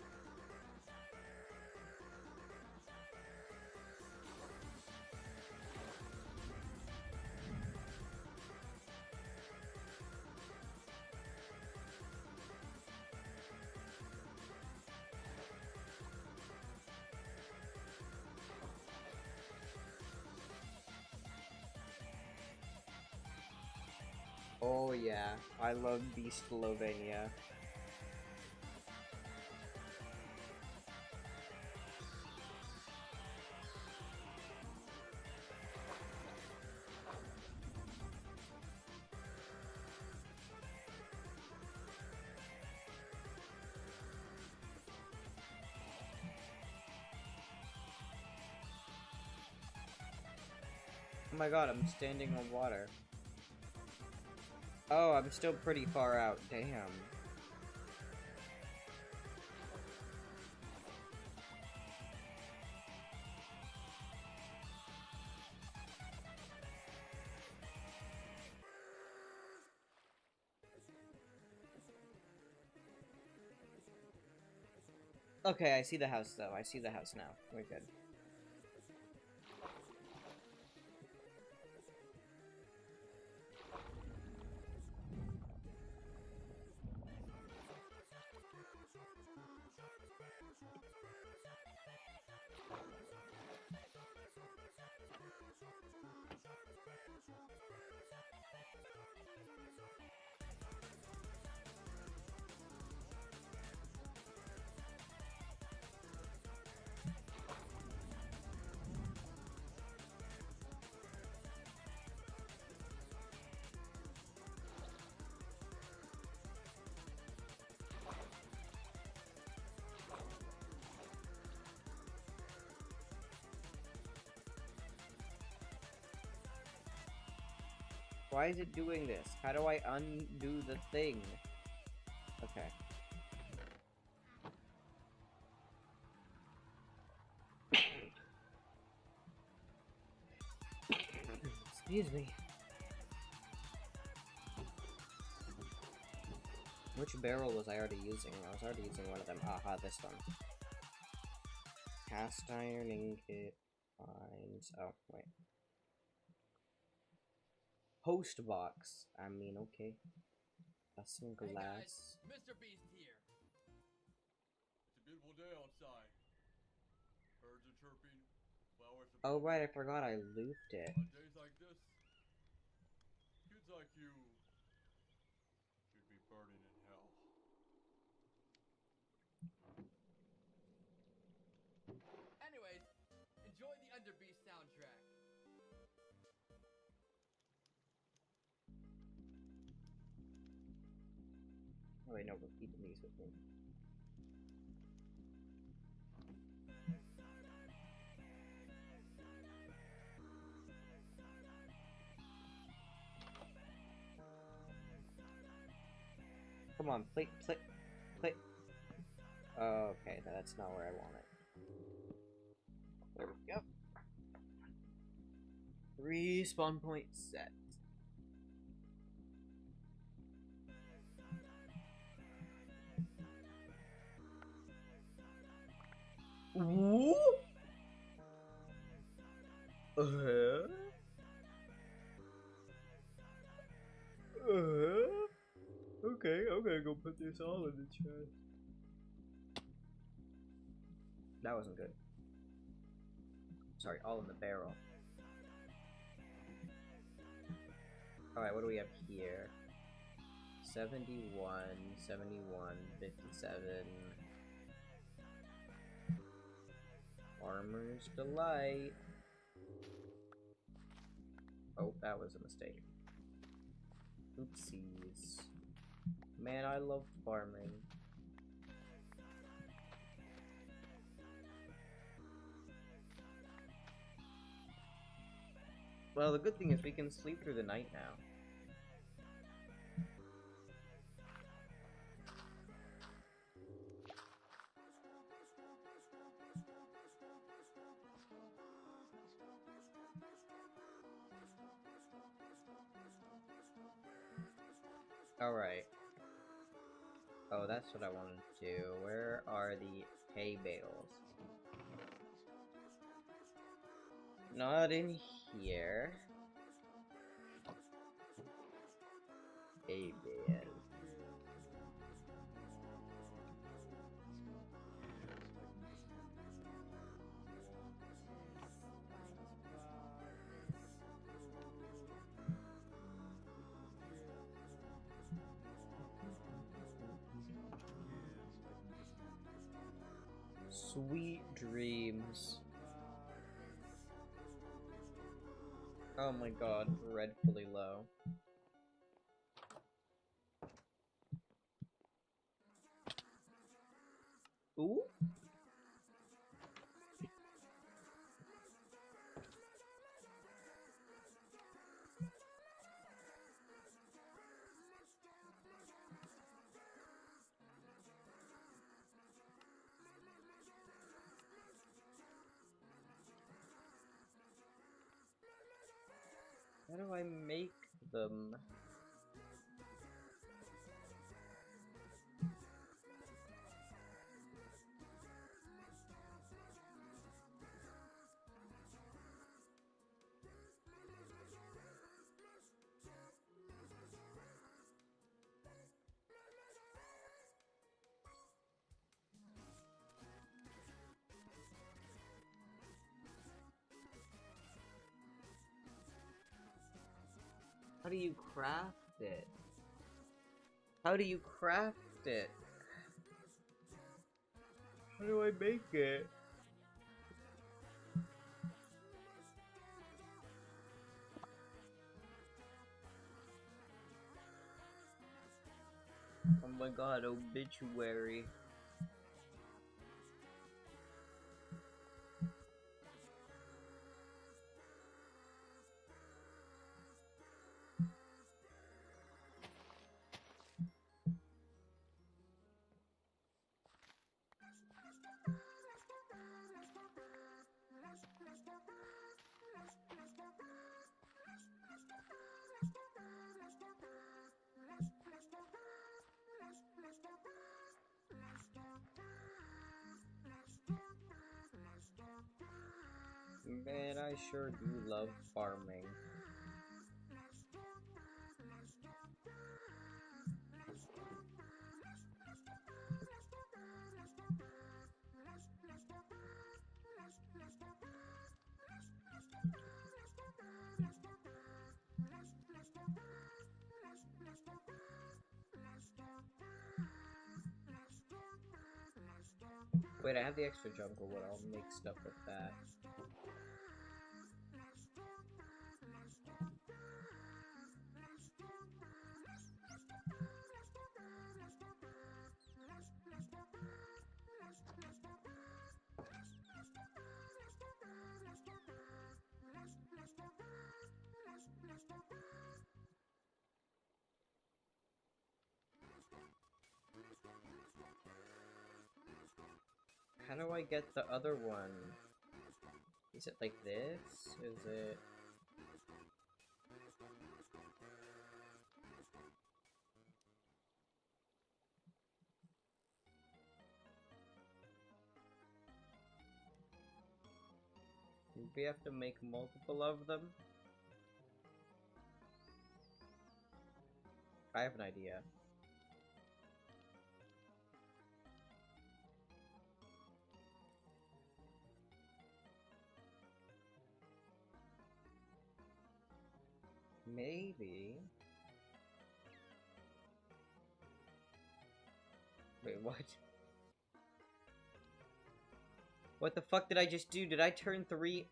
Oh yeah, I love Beastlovania. Oh my god, I'm standing on water. Oh, I'm still pretty far out, damn. Okay, I see the house though. I see the house now. We're good. Why is it doing this? How do I undo the thing? Okay. Excuse me. Which barrel was I already using? I was already using one of them. Aha, this one. Cast iron ingot finds. Oh, wait. Post box. I mean, okay. That's some glass. Hey guys, Mister Beast here. It's a beautiful day outside. Birds are chirping, flowers are Oh, right, I blooming. forgot I looped it. On days like this, kids like you should be burning in hell. Anyways, enjoy the Underbeast soundtrack. Oh, wait, no, repeat these with me. Come on, play, play, play. Oh, okay, that's not where I want it. There we go. Respawn point set. Ooh. Uh-huh. Uh-huh. Okay, I'm gonna go put this all in the chest. That wasn't good. Sorry, all in the barrel. Alright, what do we have here? seventy-one, seventy-one, fifty-seven. Farmer's Delight. Oh, that was a mistake. Oopsies. Man, I love farming. Well, the good thing is we can sleep through the night now. Alright. Oh, that's what I wanted to do. Where are the hay bales? Not in here. Hay bale. Sweet dreams. Oh my god, dreadfully low. Ooh? How do I make them? How do you craft it? How do you craft it? How do I make it? Oh my god, obituary. Man, I sure do love farming. Wait, I have the extra jungle wood. I'll make stuff with that. How do I get the other one? Is it like this? Is it... We have to make multiple of them? I have an idea. Maybe... Wait, what? What the fuck did I just do? Did I turn three?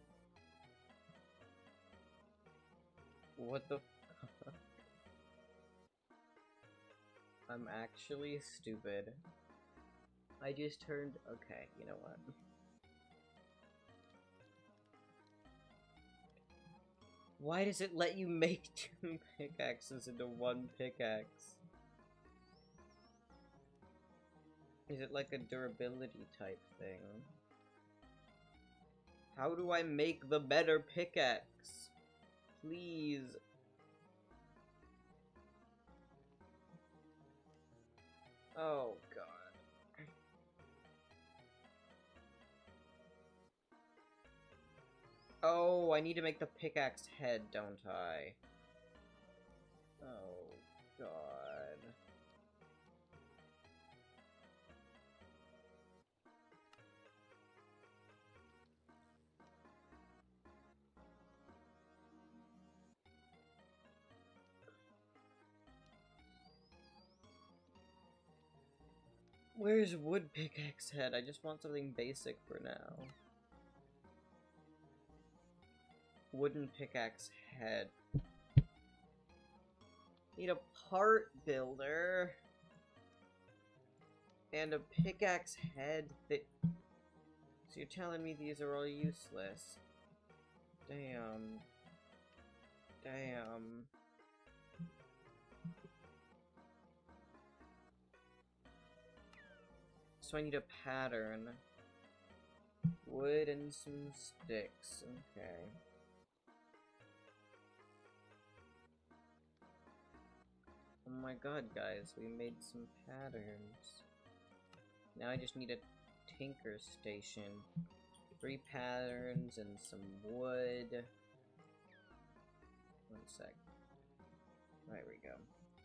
What the... I'm actually stupid. I just turned... Okay, you know what? Why does it let you make two pickaxes into one pickaxe? Is it like a durability type thing? How do I make the better pickaxe? Please. Oh, God. Oh, I need to make the pickaxe head, don't I? Oh, God. Where's wood pickaxe head? I just want something basic for now. Wooden pickaxe head. Need a part builder. And a pickaxe head that... So you're telling me these are all useless? Damn. Damn. So I need a pattern. Wood and some sticks. Okay. Oh my god, guys, we made some patterns. Now I just need a tinker station. Three patterns and some wood. One sec. There we go.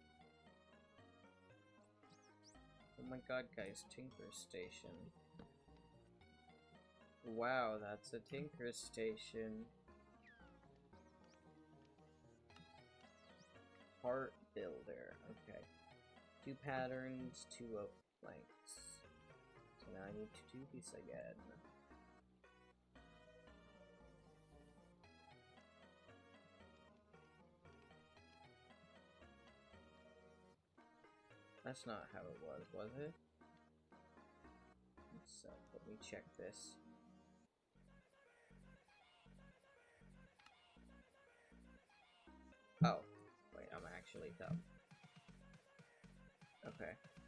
Oh my god, guys, tinker station. Wow, that's a tinker station. Part builder, okay. Two patterns, two oak planks. So now I need to do this again. That's not how it was, was it? So, let me check this. Oh, wait, I'm actually dumb. Okay.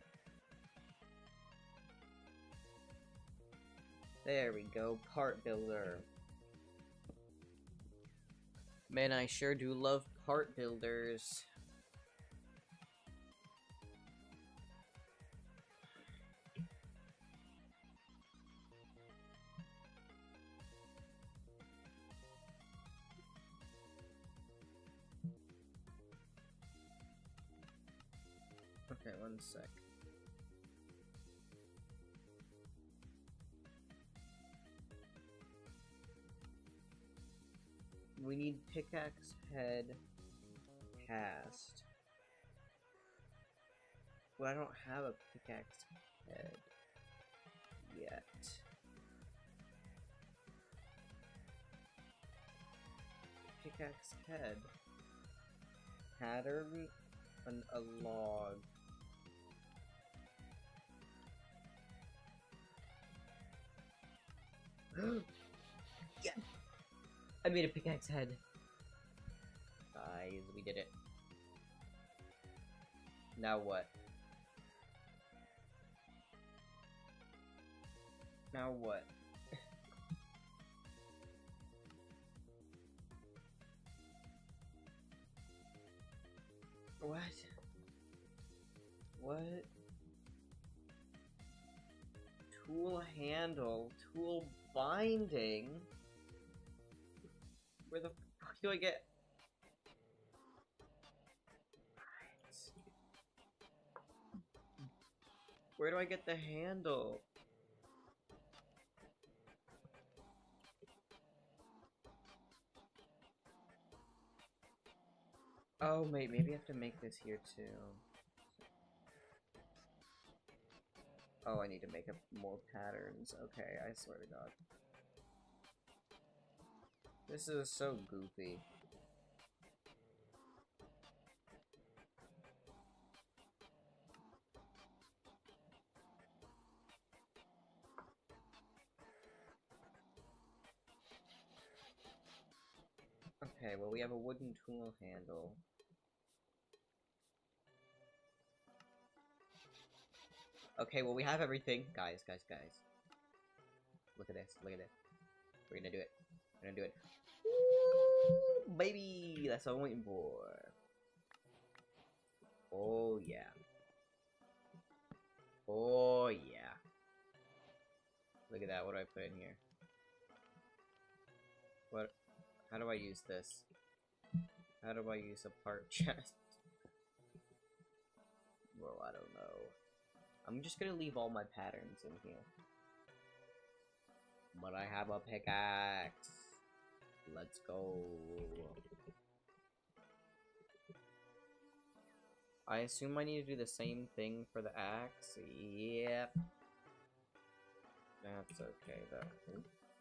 There we go, part builder. Man, I sure do love part builders. Okay, one sec. We need pickaxe head cast. Well, I don't have a pickaxe head yet. Pickaxe head. Pattern and a log. Yeah! I made a pickaxe head. Guys, we did it. Now what? Now what? What? What? Tool handle, tool binding? Where the fuck do I get? Where do I get the handle? Oh, wait, maybe I have to make this here too. Oh, I need to make up more patterns. Okay, I swear to God. This is so goofy. Okay, well we have a wooden tool handle. Okay, well we have everything. Guys, guys, guys. Look at this, look at this. We're gonna do it. We're gonna do it. Woo, baby! That's what I'm waiting for. Oh yeah. Oh yeah. Look at that, what do I put in here? What? How do I use this? How do I use a part chest? Well, I don't know. I'm just gonna leave all my patterns in here. But I have a pickaxe. Let's go. I assume I need to do the same thing for the axe. Yep. That's okay though.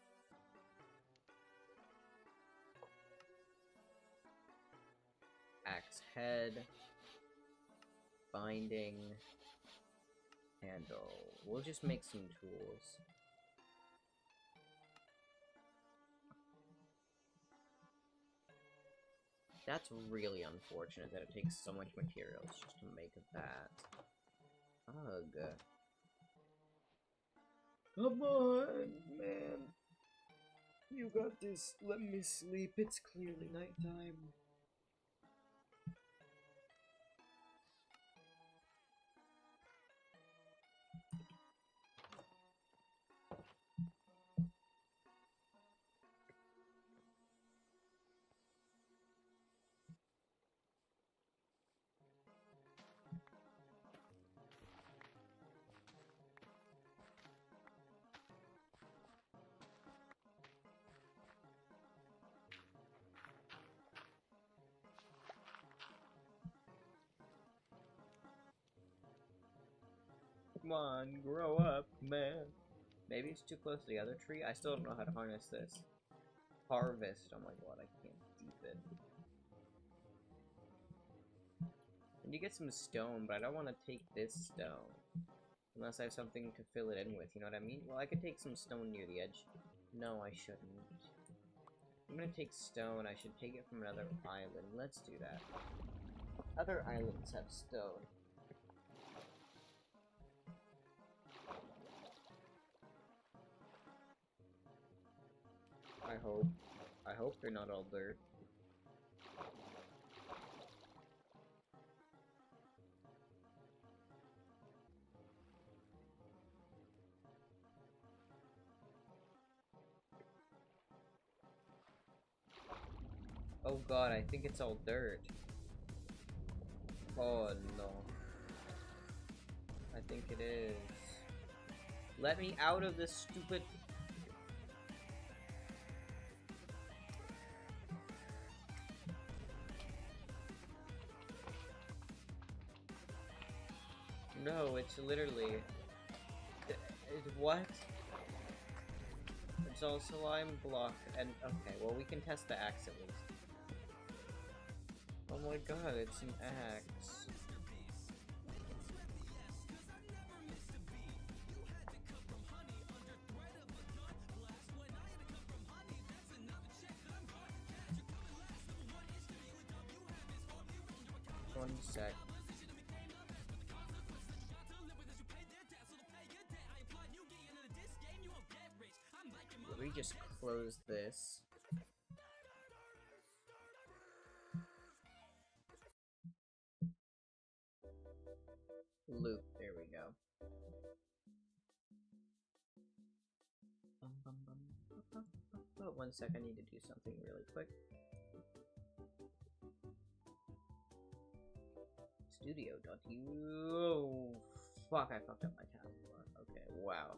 Axe head. Binding. Handle. We'll just make some tools. That's really unfortunate that it takes so much materials just to make that. Ugh. Come on, man. You got this. Let me sleep. It's clearly nighttime. Come on, grow up, man. Maybe it's too close to the other tree. I still don't know how to harness this. Harvest. I'm like, what? I can't deepen. And you get some stone, but I don't want to take this stone. Unless I have something to fill it in with, you know what I mean? Well, I could take some stone near the edge. No, I shouldn't. I'm gonna take stone. I should take it from another island. Let's do that. Other islands have stone. I hope. I hope they're not all dirt. Oh god, I think it's all dirt. Oh no. I think it is. Let me out of this stupid... No, it's literally... It, what? It's all slime block, and okay, well we can test the axe at least. Oh my god, it's an axe. One sec. Let me just close this. Loop, there we go. Oh, one sec, I need to do something really quick. Studio.u. Oh, fuck, I fucked up my tab. Okay, wow.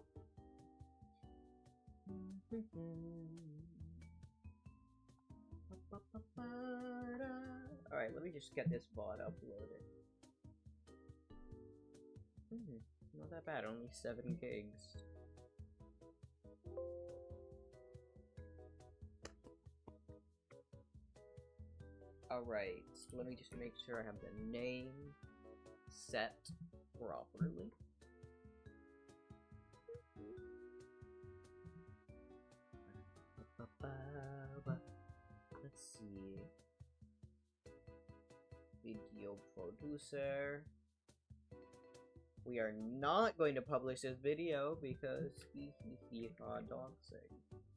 Alright, let me just get this bot uploaded. Hmm, not that bad, only seven gigs. Alright, so let me just make sure I have the name set properly. Let's see. Video producer. We are not going to publish this video because he he he hot dog sake.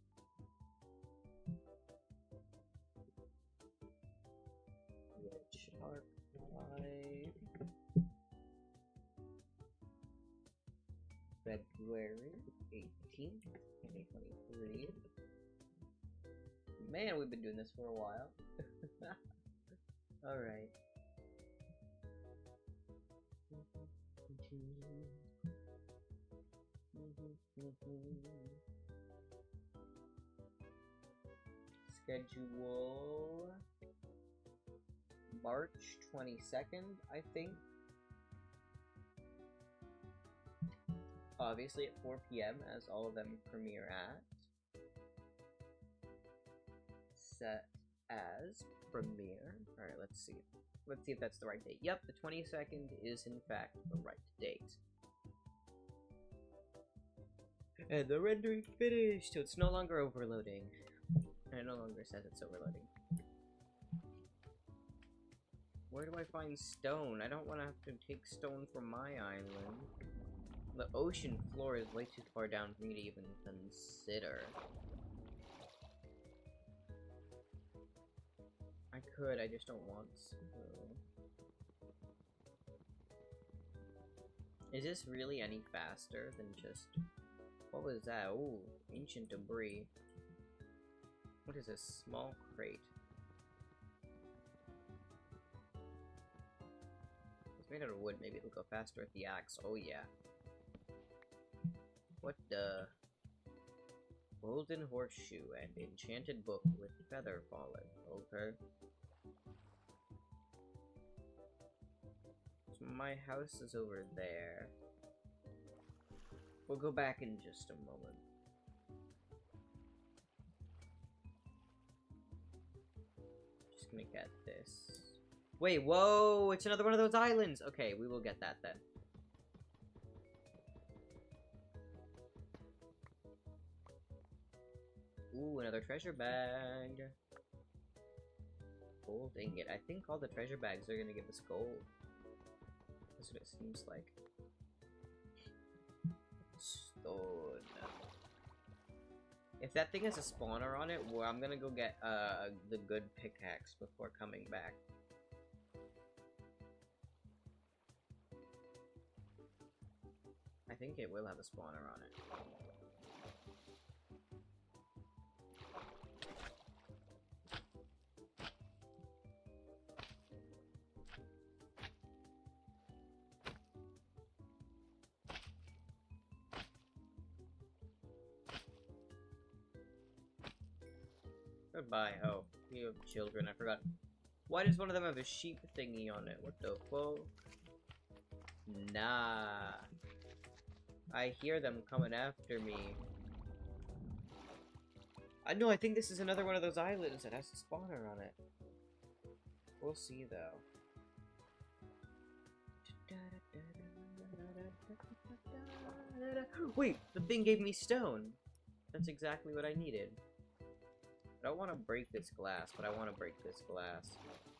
Which are live February eighteenth, twenty twenty-three. Man, we've been doing this for a while. Alright. Schedule March twenty-second, I think. Obviously at four p m as all of them premiere at. Set as premiere. Alright, let's see. Let's see if that's the right date. Yep, the twenty-second is in fact the right date. And the rendering finished, so it's no longer overloading. And it no longer says it's overloading. Where do I find stone? I don't want to have to take stone from my island. The ocean floor is way too far down for me to even consider. I could, I just don't want to. Is this really any faster than just... What was that? Ooh, ancient debris. What is this? Small crate. It's made out of wood, maybe it'll go faster with the axe. Oh yeah. What the... Golden horseshoe and enchanted book with feather fallen. Okay. So my house is over there. We'll go back in just a moment. Just gonna get this. Wait, whoa! It's another one of those islands! Okay, we will get that then. Ooh, another treasure bag. Gold ingot. I think all the treasure bags are gonna give us gold. That's what it seems like. Stone. If that thing has a spawner on it, well, I'm gonna go get uh, the good pickaxe before coming back. I think it will have a spawner on it. Goodbye. Oh, you have children. I forgot. Why does one of them have a sheep thingy on it? What the fuck? Nah. I hear them coming after me. I know, I think this is another one of those islands that has a spawner on it. We'll see, though. Wait, the thing gave me stone. That's exactly what I needed. I don't want to break this glass, but I want to break this glass.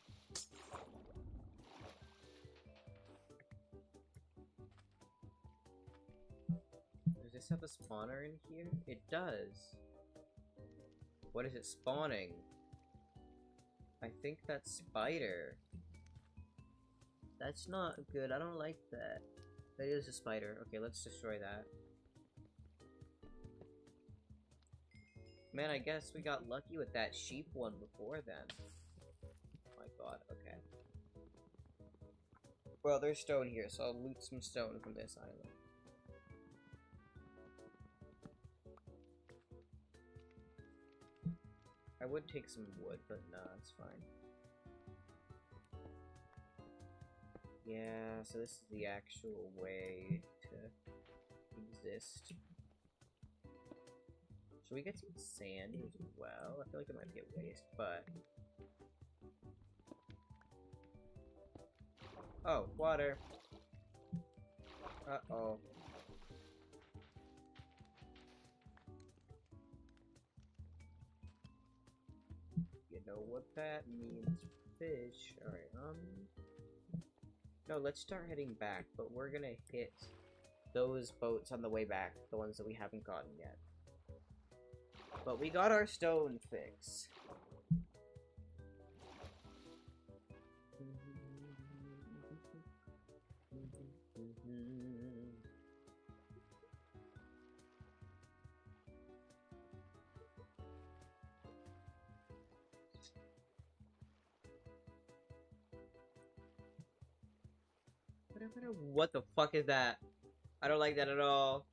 Does this have a spawner in here? It does. What is it spawning? I think that's spider. That's not good. I don't like that. That is a spider. Okay, let's destroy that. Man, I guess we got lucky with that sheep one before then. Oh my god, okay. Well, there's stone here, so I'll loot some stone from this island. I would take some wood, but nah, it's fine. Yeah, so this is the actual way to exist. Should we get some sand as well? I feel like it might be a waste, but... Oh, water! Uh-oh. You know what that means. Fish. Alright, um... No, let's start heading back, but we're gonna hit those boats on the way back, the ones that we haven't gotten yet. But we got our stone fix. What the fuck is that? I don't like that at all.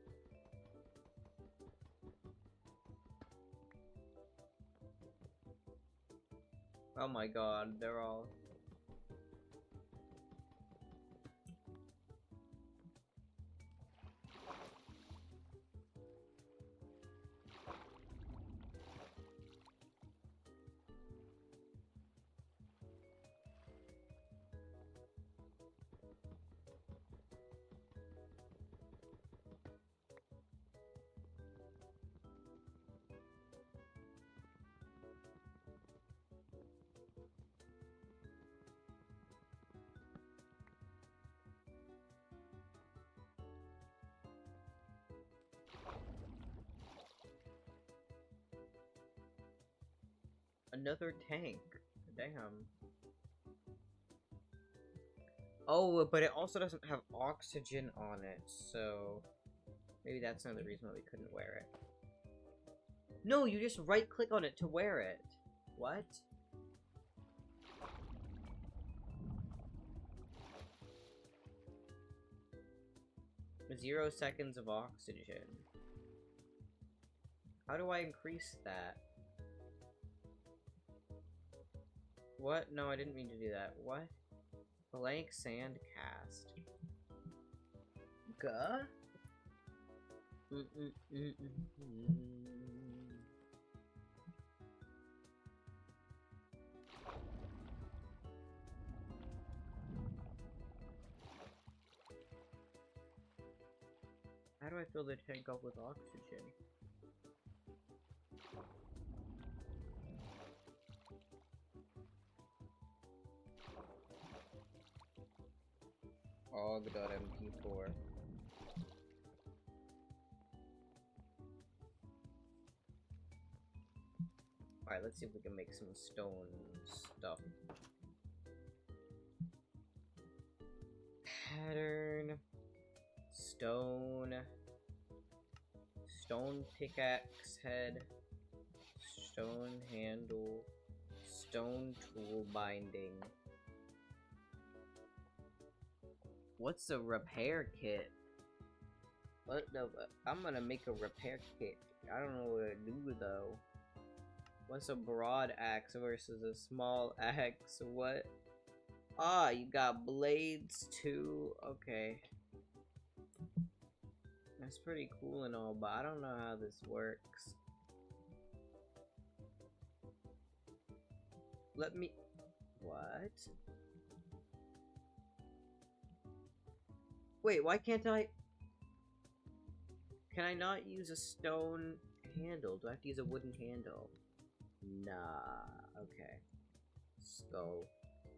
Oh my god, they're all... Another tank. Damn. Oh, but it also doesn't have oxygen on it, so... Maybe that's another reason why we couldn't wear it. No, you just right-click on it to wear it. What? Zero seconds of oxygen. How do I increase that? What? No, I didn't mean to do that. What? Blank sand cast. Gah? Mm -mm -mm -mm -mm. How do I fill the tank up with oxygen? O G dot M P four. Alright, let's see if we can make some stone stuff. Pattern. Stone. Stone pickaxe head. Stone handle. Stone tool binding. What's a repair kit? What the? I'm gonna make a repair kit. I don't know what to do though. What's a broad axe versus a small axe? What? Ah, you got blades too? Okay. That's pretty cool and all, but I don't know how this works. Let me... What? Wait, why can't I... Can I not use a stone handle? Do I have to use a wooden handle? Nah, okay. Let's go.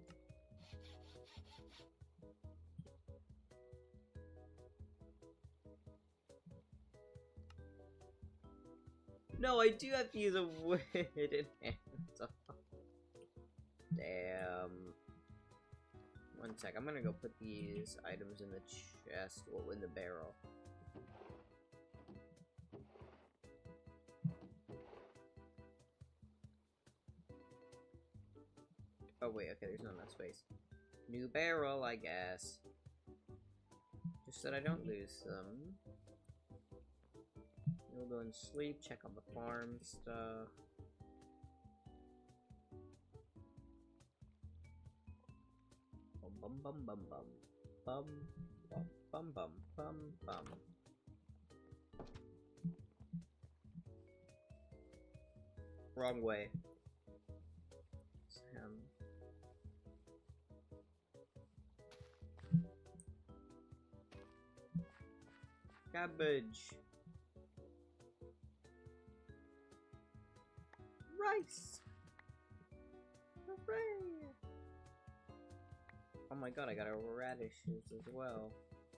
No, I do have to use a wooden handle. Damn. One sec, I'm gonna go put these items in the chest, or in the barrel. Oh wait, okay, there's not enough space. New barrel, I guess. Just that I don't lose them. We'll go and sleep, check on the farm stuff. Bum bum bum bum bum bum bum bum bum bum. Wrong way. Sam. Cabbage. Rice. Hooray! Oh my god, I got a radishes as well.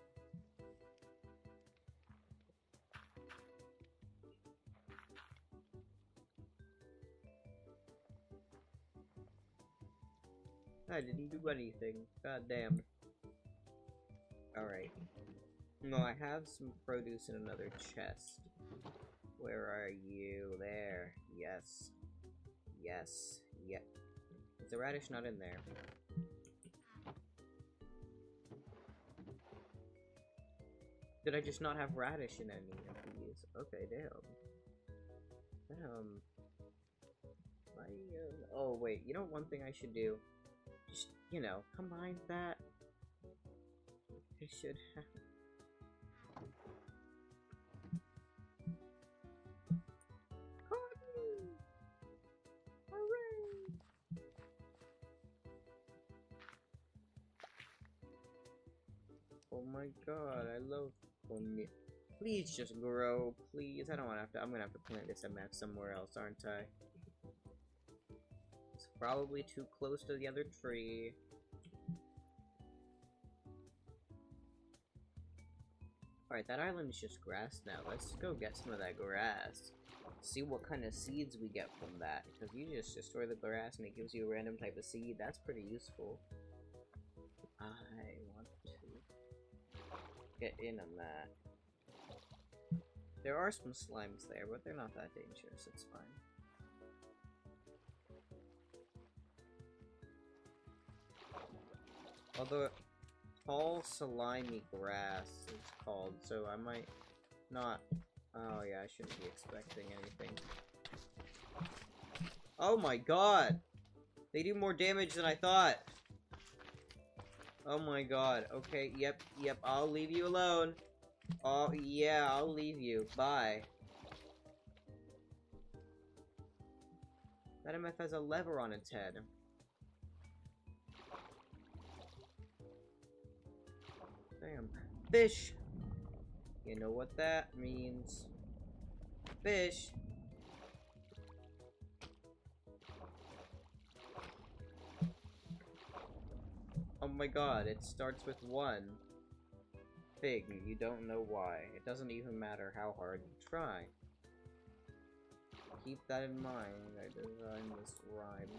I didn't do anything. God damn. Alright. No, I have some produce in another chest. Where are you? There. Yes. Yes. Yep. Is the radish not in there? Did I just not have radish in any of these? Okay, damn. Damn. I, uh, oh, wait. You know one thing I should do? Just, you know, combine that. I should have... Cotton! Hooray! Oh my god, I love corn. Please just grow, please. I don't want to have to. I'm gonna have to plant this M F somewhere else, aren't I? It's probably too close to the other tree. Alright, that island is just grass now. Let's go get some of that grass. See what kind of seeds we get from that. Because you just destroy the grass and it gives you a random type of seed. That's pretty useful. I want to get in on that. There are some slimes there, but they're not that dangerous. It's fine. Although, tall slimy grass is called, so I might not... Oh yeah, I shouldn't be expecting anything. Oh my god! They do more damage than I thought! Oh my god, okay, yep, yep, I'll leave you alone. Oh, yeah, I'll leave you. Bye. That M F has a lever on its head. Damn. Fish! You know what that means. Fish! Oh my god, it starts with one. Fig, you don't know why. It doesn't even matter how hard you try. Keep that in mind. I designed this rhyme.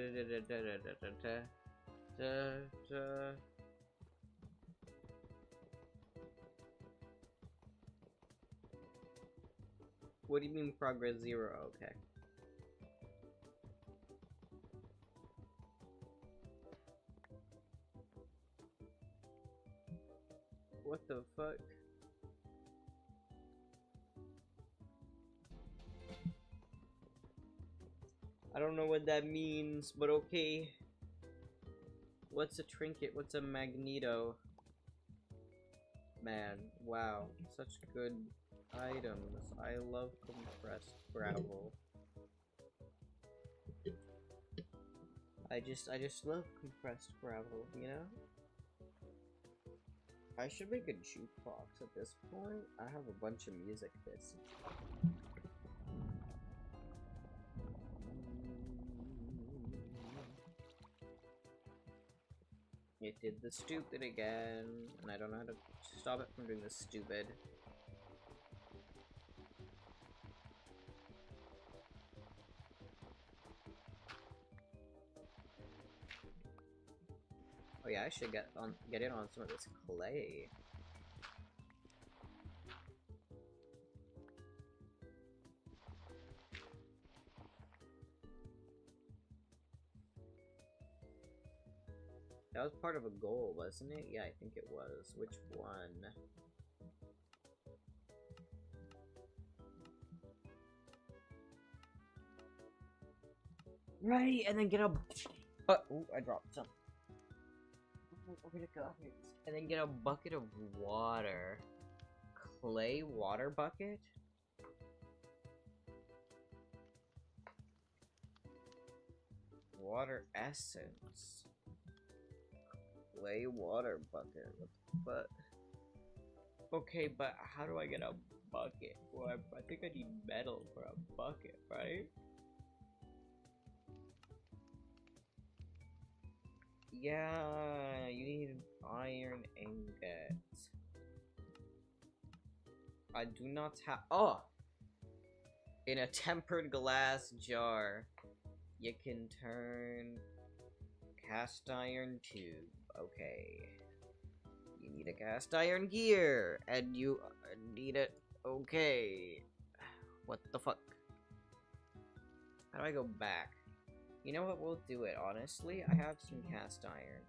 What do you mean progress zero? Okay. What the fuck? I don't know what that means, but okay. What's a trinket? What's a magneto? Man, wow. Such good items. I love compressed gravel. I just, I just love compressed gravel, you know? I should make a jukebox at this point. I have a bunch of music bits. It did the stupid again, and I don't know how to stop it from doing the stupid. Oh yeah, I should get on get in on some of this clay. That was part of a goal, wasn't it? Yeah, I think it was. Which one? Right, and then get a... But oh, I dropped some. Where'd it go? And then get a bucket of water. Clay water bucket? Water essence. Clay water bucket. What the fuck? Okay, but how do I get a bucket? Well, I, I think I need metal for a bucket, right? Yeah, you need iron ingots. I do not have. Oh! In a tempered glass jar, you can turn cast iron tube. Okay. You need a cast iron gear, and you need it. Okay. What the fuck? How do I go back? You know what? We'll do it, honestly. I have some cast iron.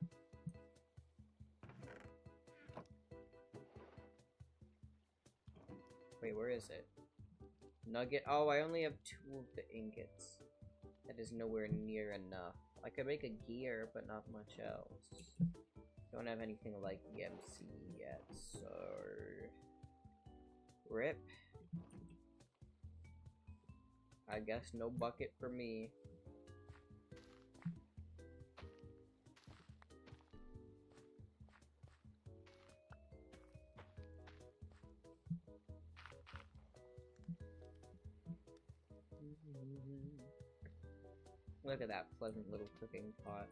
Wait, where is it? Nugget. Oh, I only have two of the ingots. That is nowhere near enough. I could make a gear, but not much else. Don't have anything like E M C yet, so... Rip. I guess no bucket for me. Look at that pleasant little cooking pot.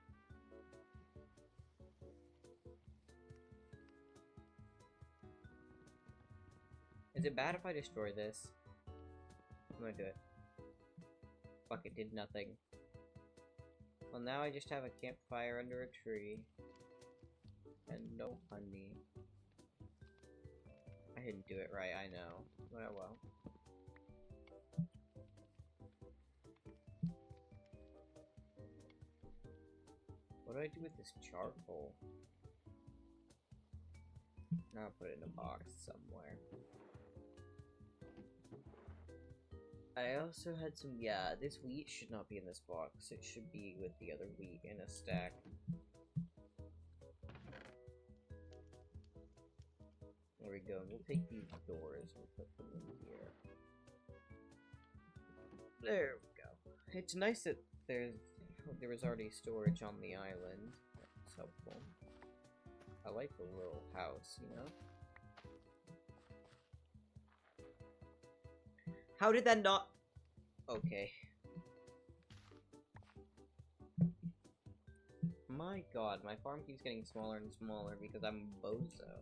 Is it bad if I destroy this? I'm gonna do it. Fuck, it did nothing. Well, now I just have a campfire under a tree. And no honey. I didn't do it right, I know. But oh well. What do I do with this charcoal? Now I'll put it in a box somewhere. I also had some, yeah, this wheat should not be in this box. It should be with the other wheat in a stack. There we go. We'll take these doors and put them in here. There we go. It's nice that there's there was already storage on the island. That's helpful. I like the little house, you know? How did that not... Okay. My god, my farm keeps getting smaller and smaller because I'm bozo.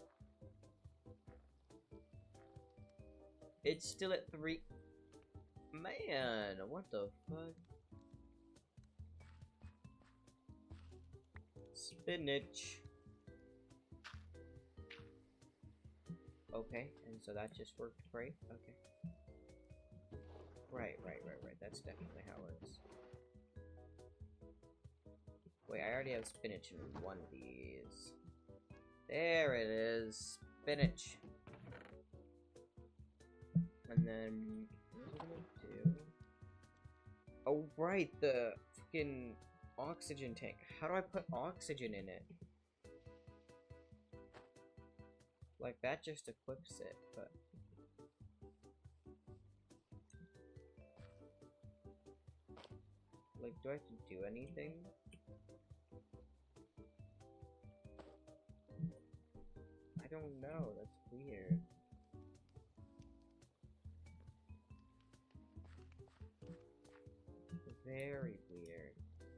It's still at three... Man, what the fuck? Spinach. Okay, and so that just worked great. Okay. Right, right, right, right. That's definitely how it works. Wait, I already have spinach in one of these. There it is. Spinach. And then... what am I gonna do? Oh, right, the fucking oxygen tank. How do I put oxygen in it? Like, that just equips it, but... like, do I have to do anything? I don't know, that's weird. Very weird.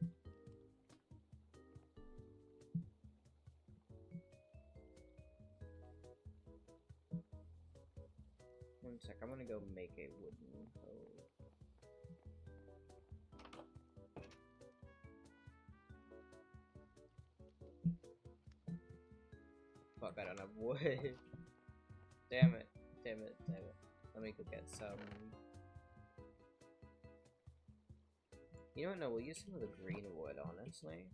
One sec, I'm gonna go make a wooden hoe. Fuck, I don't have wood. Damn it, damn it, damn it. Let me go get some. You don't know, we'll use some of the green wood, honestly.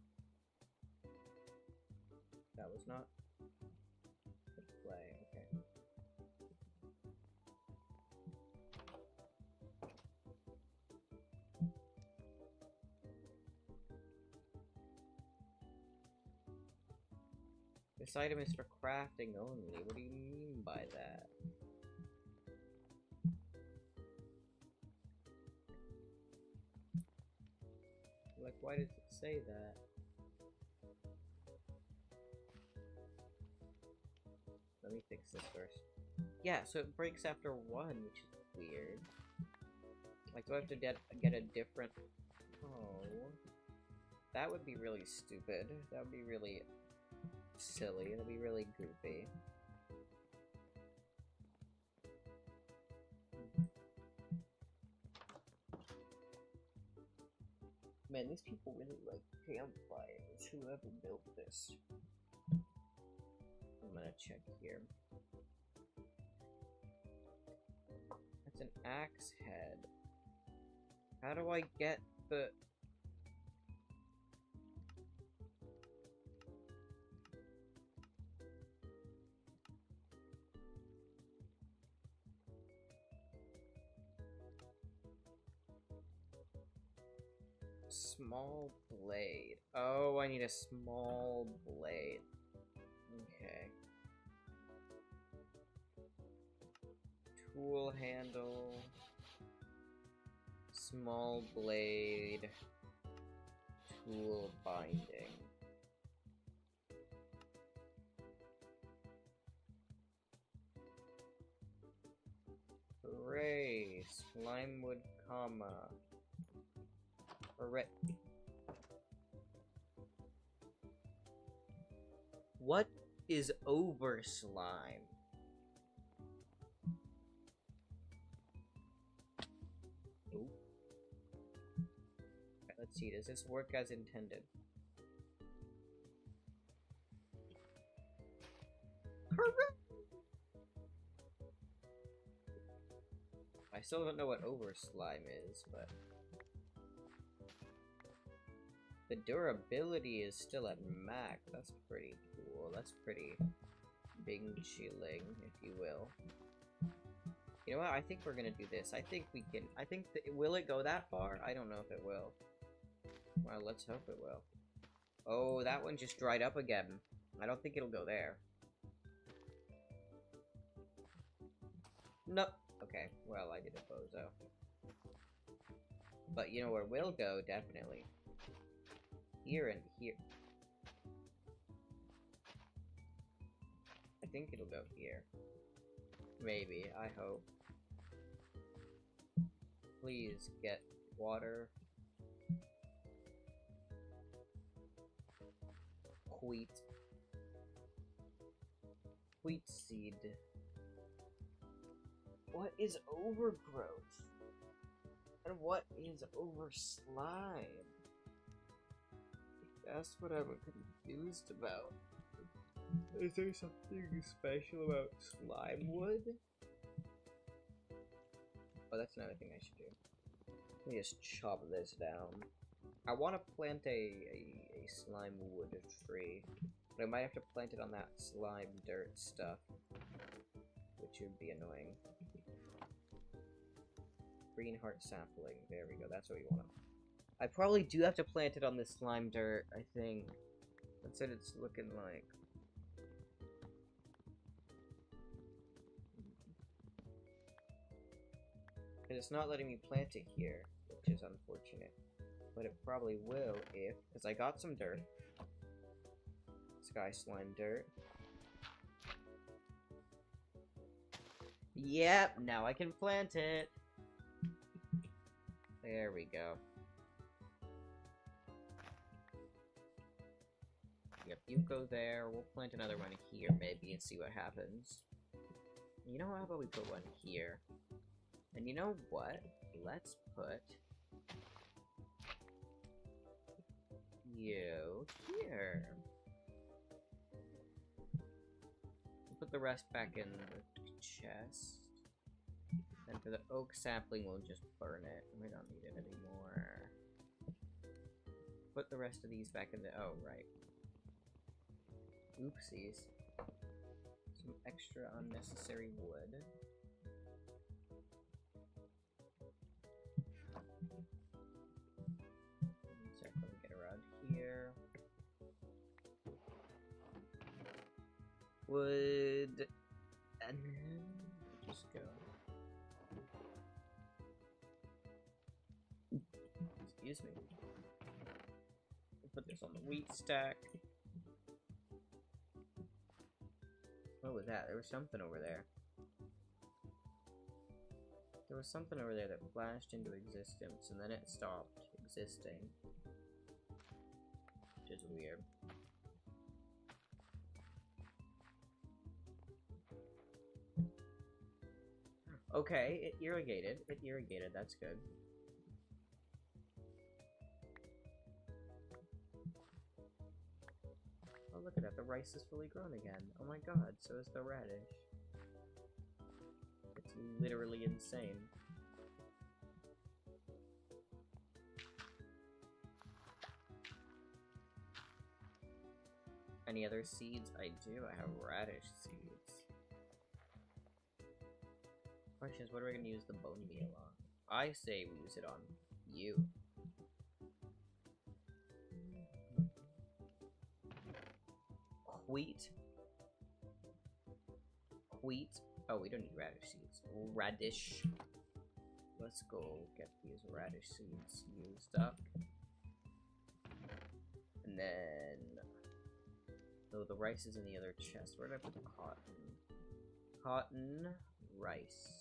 That was not the play, okay. This item is for crafting only. What do you mean by that? Like, why does it say that? Let me fix this first. Yeah, so it breaks after one, which is weird. Like, do I have to get, get a different... Oh... That would be really stupid. That would be really silly. That'd be really goofy. Man, these people really like campfires. Whoever built this. I'm gonna check here. That's an axe head. How do I get the... Small blade. Oh, I need a small blade. Okay. Tool handle. Small blade. Tool binding. Hooray! Slimewood, comma. Hooray. What is over slime? Ooh. Okay, let's see, does this work as intended? Hooray! I still don't know what over slime is, but the durability is still at max. That's pretty cool. That's pretty bing chilling, if you will. You know what? I think we're gonna do this. I think we can. I think that will it go that far? I don't know if it will. Well, let's hope it will. Oh, that one just dried up again. I don't think it'll go there. No. Okay. Well, I did a bozo. But you know where will go? Definitely. Here and here. I think it'll go here. Maybe, I hope. Please get water. Wheat. Wheat seed. What is overgrowth? And what is over slime? That's what I'm confused about. Is there something special about slime wood? Oh, that's another thing I should do. Let me just chop this down. I want to plant a, a, a slime wood tree, but I might have to plant it on that slime dirt stuff, which would be annoying. Green heart sapling. There we go. That's what we want to. I probably do have to plant it on this slime dirt, I think. That's what it's looking like. Because it's not letting me plant it here, which is unfortunate. But it probably will if... Because I got some dirt. Sky slime dirt. Yep, now I can plant it. There we go. Yep, you go there. We'll plant another one here, maybe, and see what happens. You know, how about we put one here? And you know what? Let's put you here. Put the rest back in the chest. And for the oak sapling, we'll just burn it. We don't need it anymore. Put the rest of these back in the... Oh, right. Oopsies. Some extra unnecessary wood. Check when we get around here. Wood. And then just go. Excuse me. Put this on the wheat stack. What was that? There was something over there. There was something over there that flashed into existence, and then it stopped existing. which is weird. Okay, it irrigated. It irrigated, that's good. Oh, look at that, the rice is fully grown again. Oh my god, so is the radish. It's literally insane. Any other seeds? I do, I have radish seeds. Question is, what are we gonna use the bone meal on? I say we use it on you. Wheat. Wheat. Oh, we don't need radish seeds. Radish. Let's go get these radish seeds used up. And then... Oh, the rice is in the other chest. Where did I put the cotton? Cotton, rice.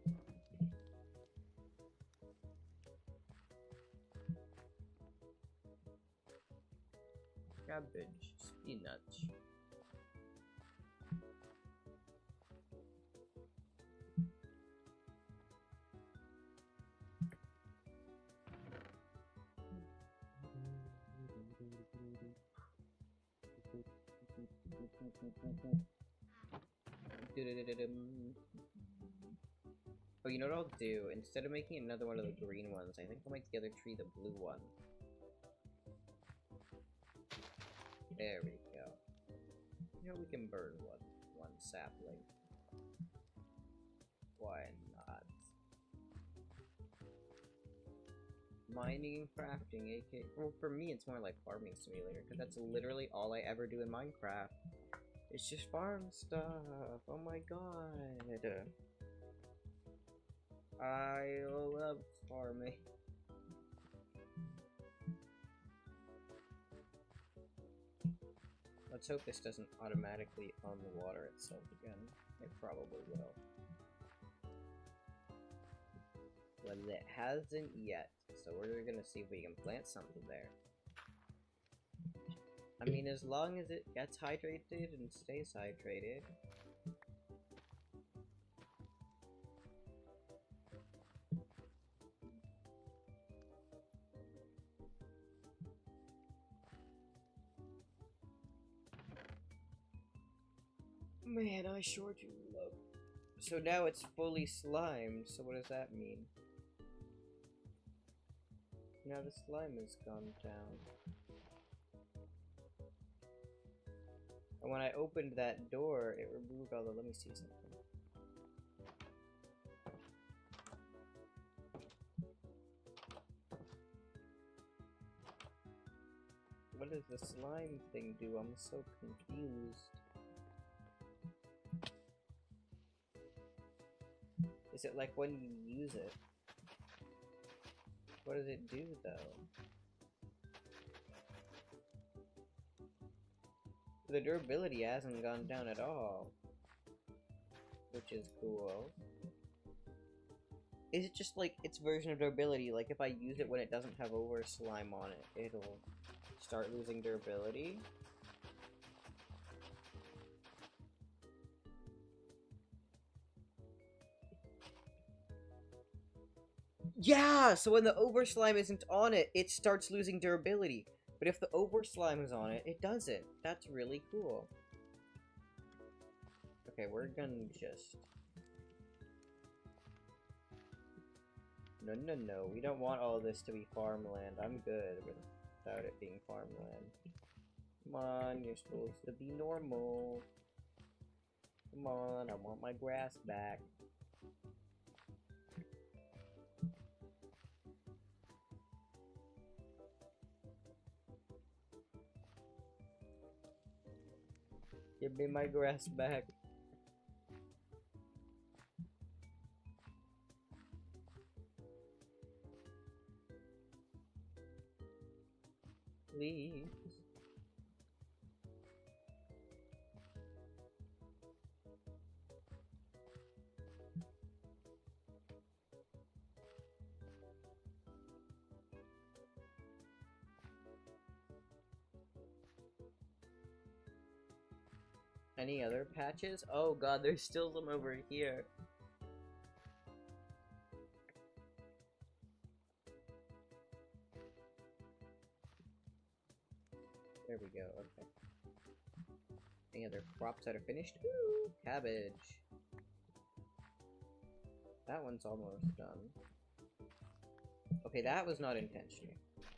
Cabbage, spinach. Oh, you know what I'll do? Instead of making another one of the green ones, I think I'll make the other tree the blue one. There we go. You know, we can burn one, one sapling. Why not? Mining and crafting, aka... Well, for me, it's more like farming simulator, because that's literally all I ever do in Minecraft. It's just farm stuff. Oh my god. I love farming. Let's hope this doesn't automatically unwater itself again. It probably will. Well, it hasn't yet, so we're gonna see if we can plant something there. I mean, as long as it gets hydrated and stays hydrated. Man, I sure do love. So now it's fully slimed, so what does that mean? Now the slime has gone down. And when I opened that door, it removed all the. Let me see something. What does the slime thing do? I'm so confused. Is it like when you use it? What does it do though? The durability hasn't gone down at all, which is cool. Is it just like its version of durability? Like if I use it when it doesn't have over slime on it, it'll start losing durability? Yeah, so when the over slime isn't on it, it starts losing durability. But if the over slime is on it, it doesn't. That's really cool. Okay, we're gonna just... No, no, no. We don't want all this to be farmland. I'm good without it being farmland. Come on, you're supposed to be normal. Come on, I want my grass back. Give me my grass back. Please. Any other patches? Oh god, there's still some over here. There we go, okay. Any other crops that are finished? Ooh, cabbage. That one's almost done. Okay, that was not intentional.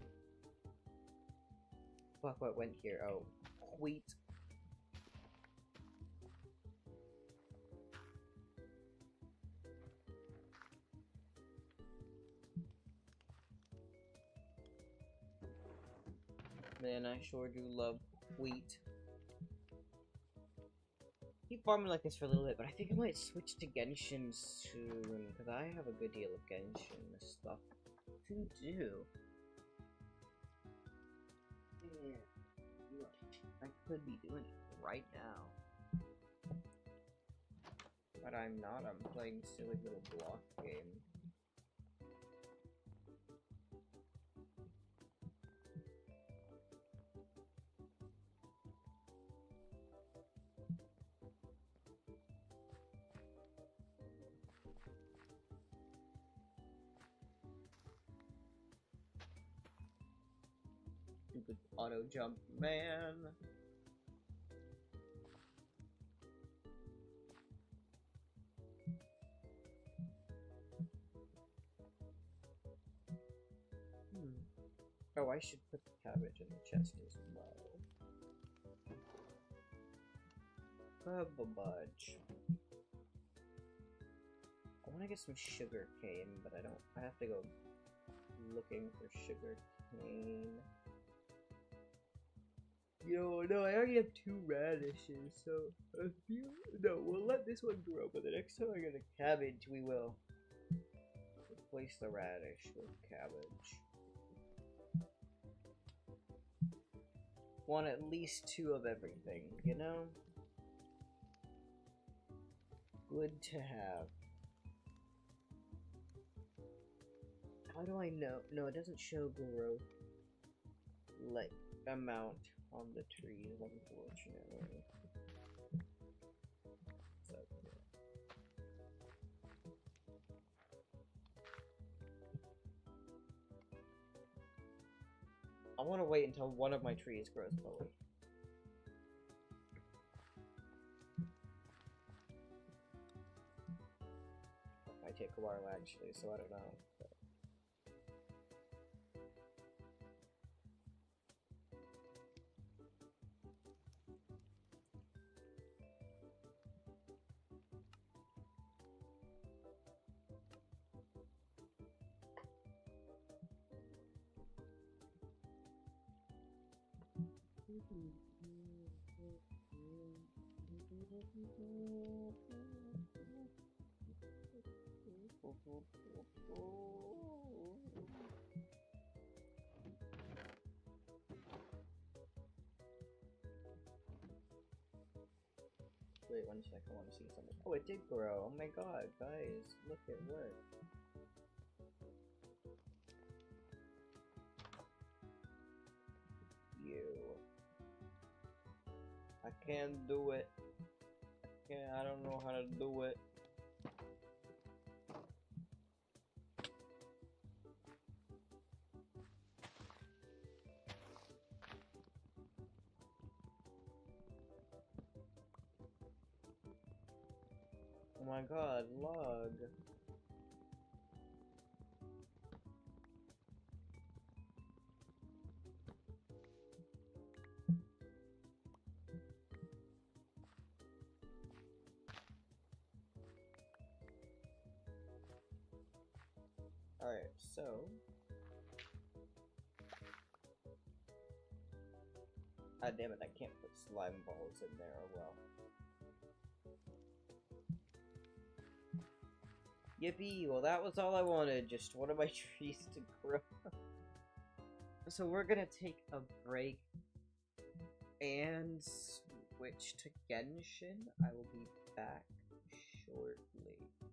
Fuck, what went here? Oh, wheat. Man, I sure do love wheat. Keep farming like this for a little bit, but I think I might switch to Genshin soon, because I have a good deal of Genshin stuff to do. Yeah, I could be doing it right now. But I'm not, I'm playing silly little block game. Stupid auto jump, man. Hmm. Oh, I should put the cabbage in the chest as well. Cabbage. I want to get some sugar cane, but I don't. I have to go looking for sugar cane. Yo, no, I already have two radishes, so a few. No, we'll let this one grow, but the next time I get a cabbage, we will replace the radish with cabbage. Want at least two of everything, you know? Good to have. How do I know? No, it doesn't show growth, like, amount on the trees, unfortunately. So, yeah. I want to wait until one of my trees grows fully. It might take a while actually, so I don't know. But... Wait one second, I want to see something. Oh, it did grow. Oh my god, guys, look at work. You. I can't do it. I can't, I don't know how to do it. Oh my god, log. Alright, so... Ah, damn it, I can't put slime balls in there, oh well. Yippee! Well, that was all I wanted, just one of my trees to grow. So we're gonna take a break and switch to Genshin. I will be back shortly.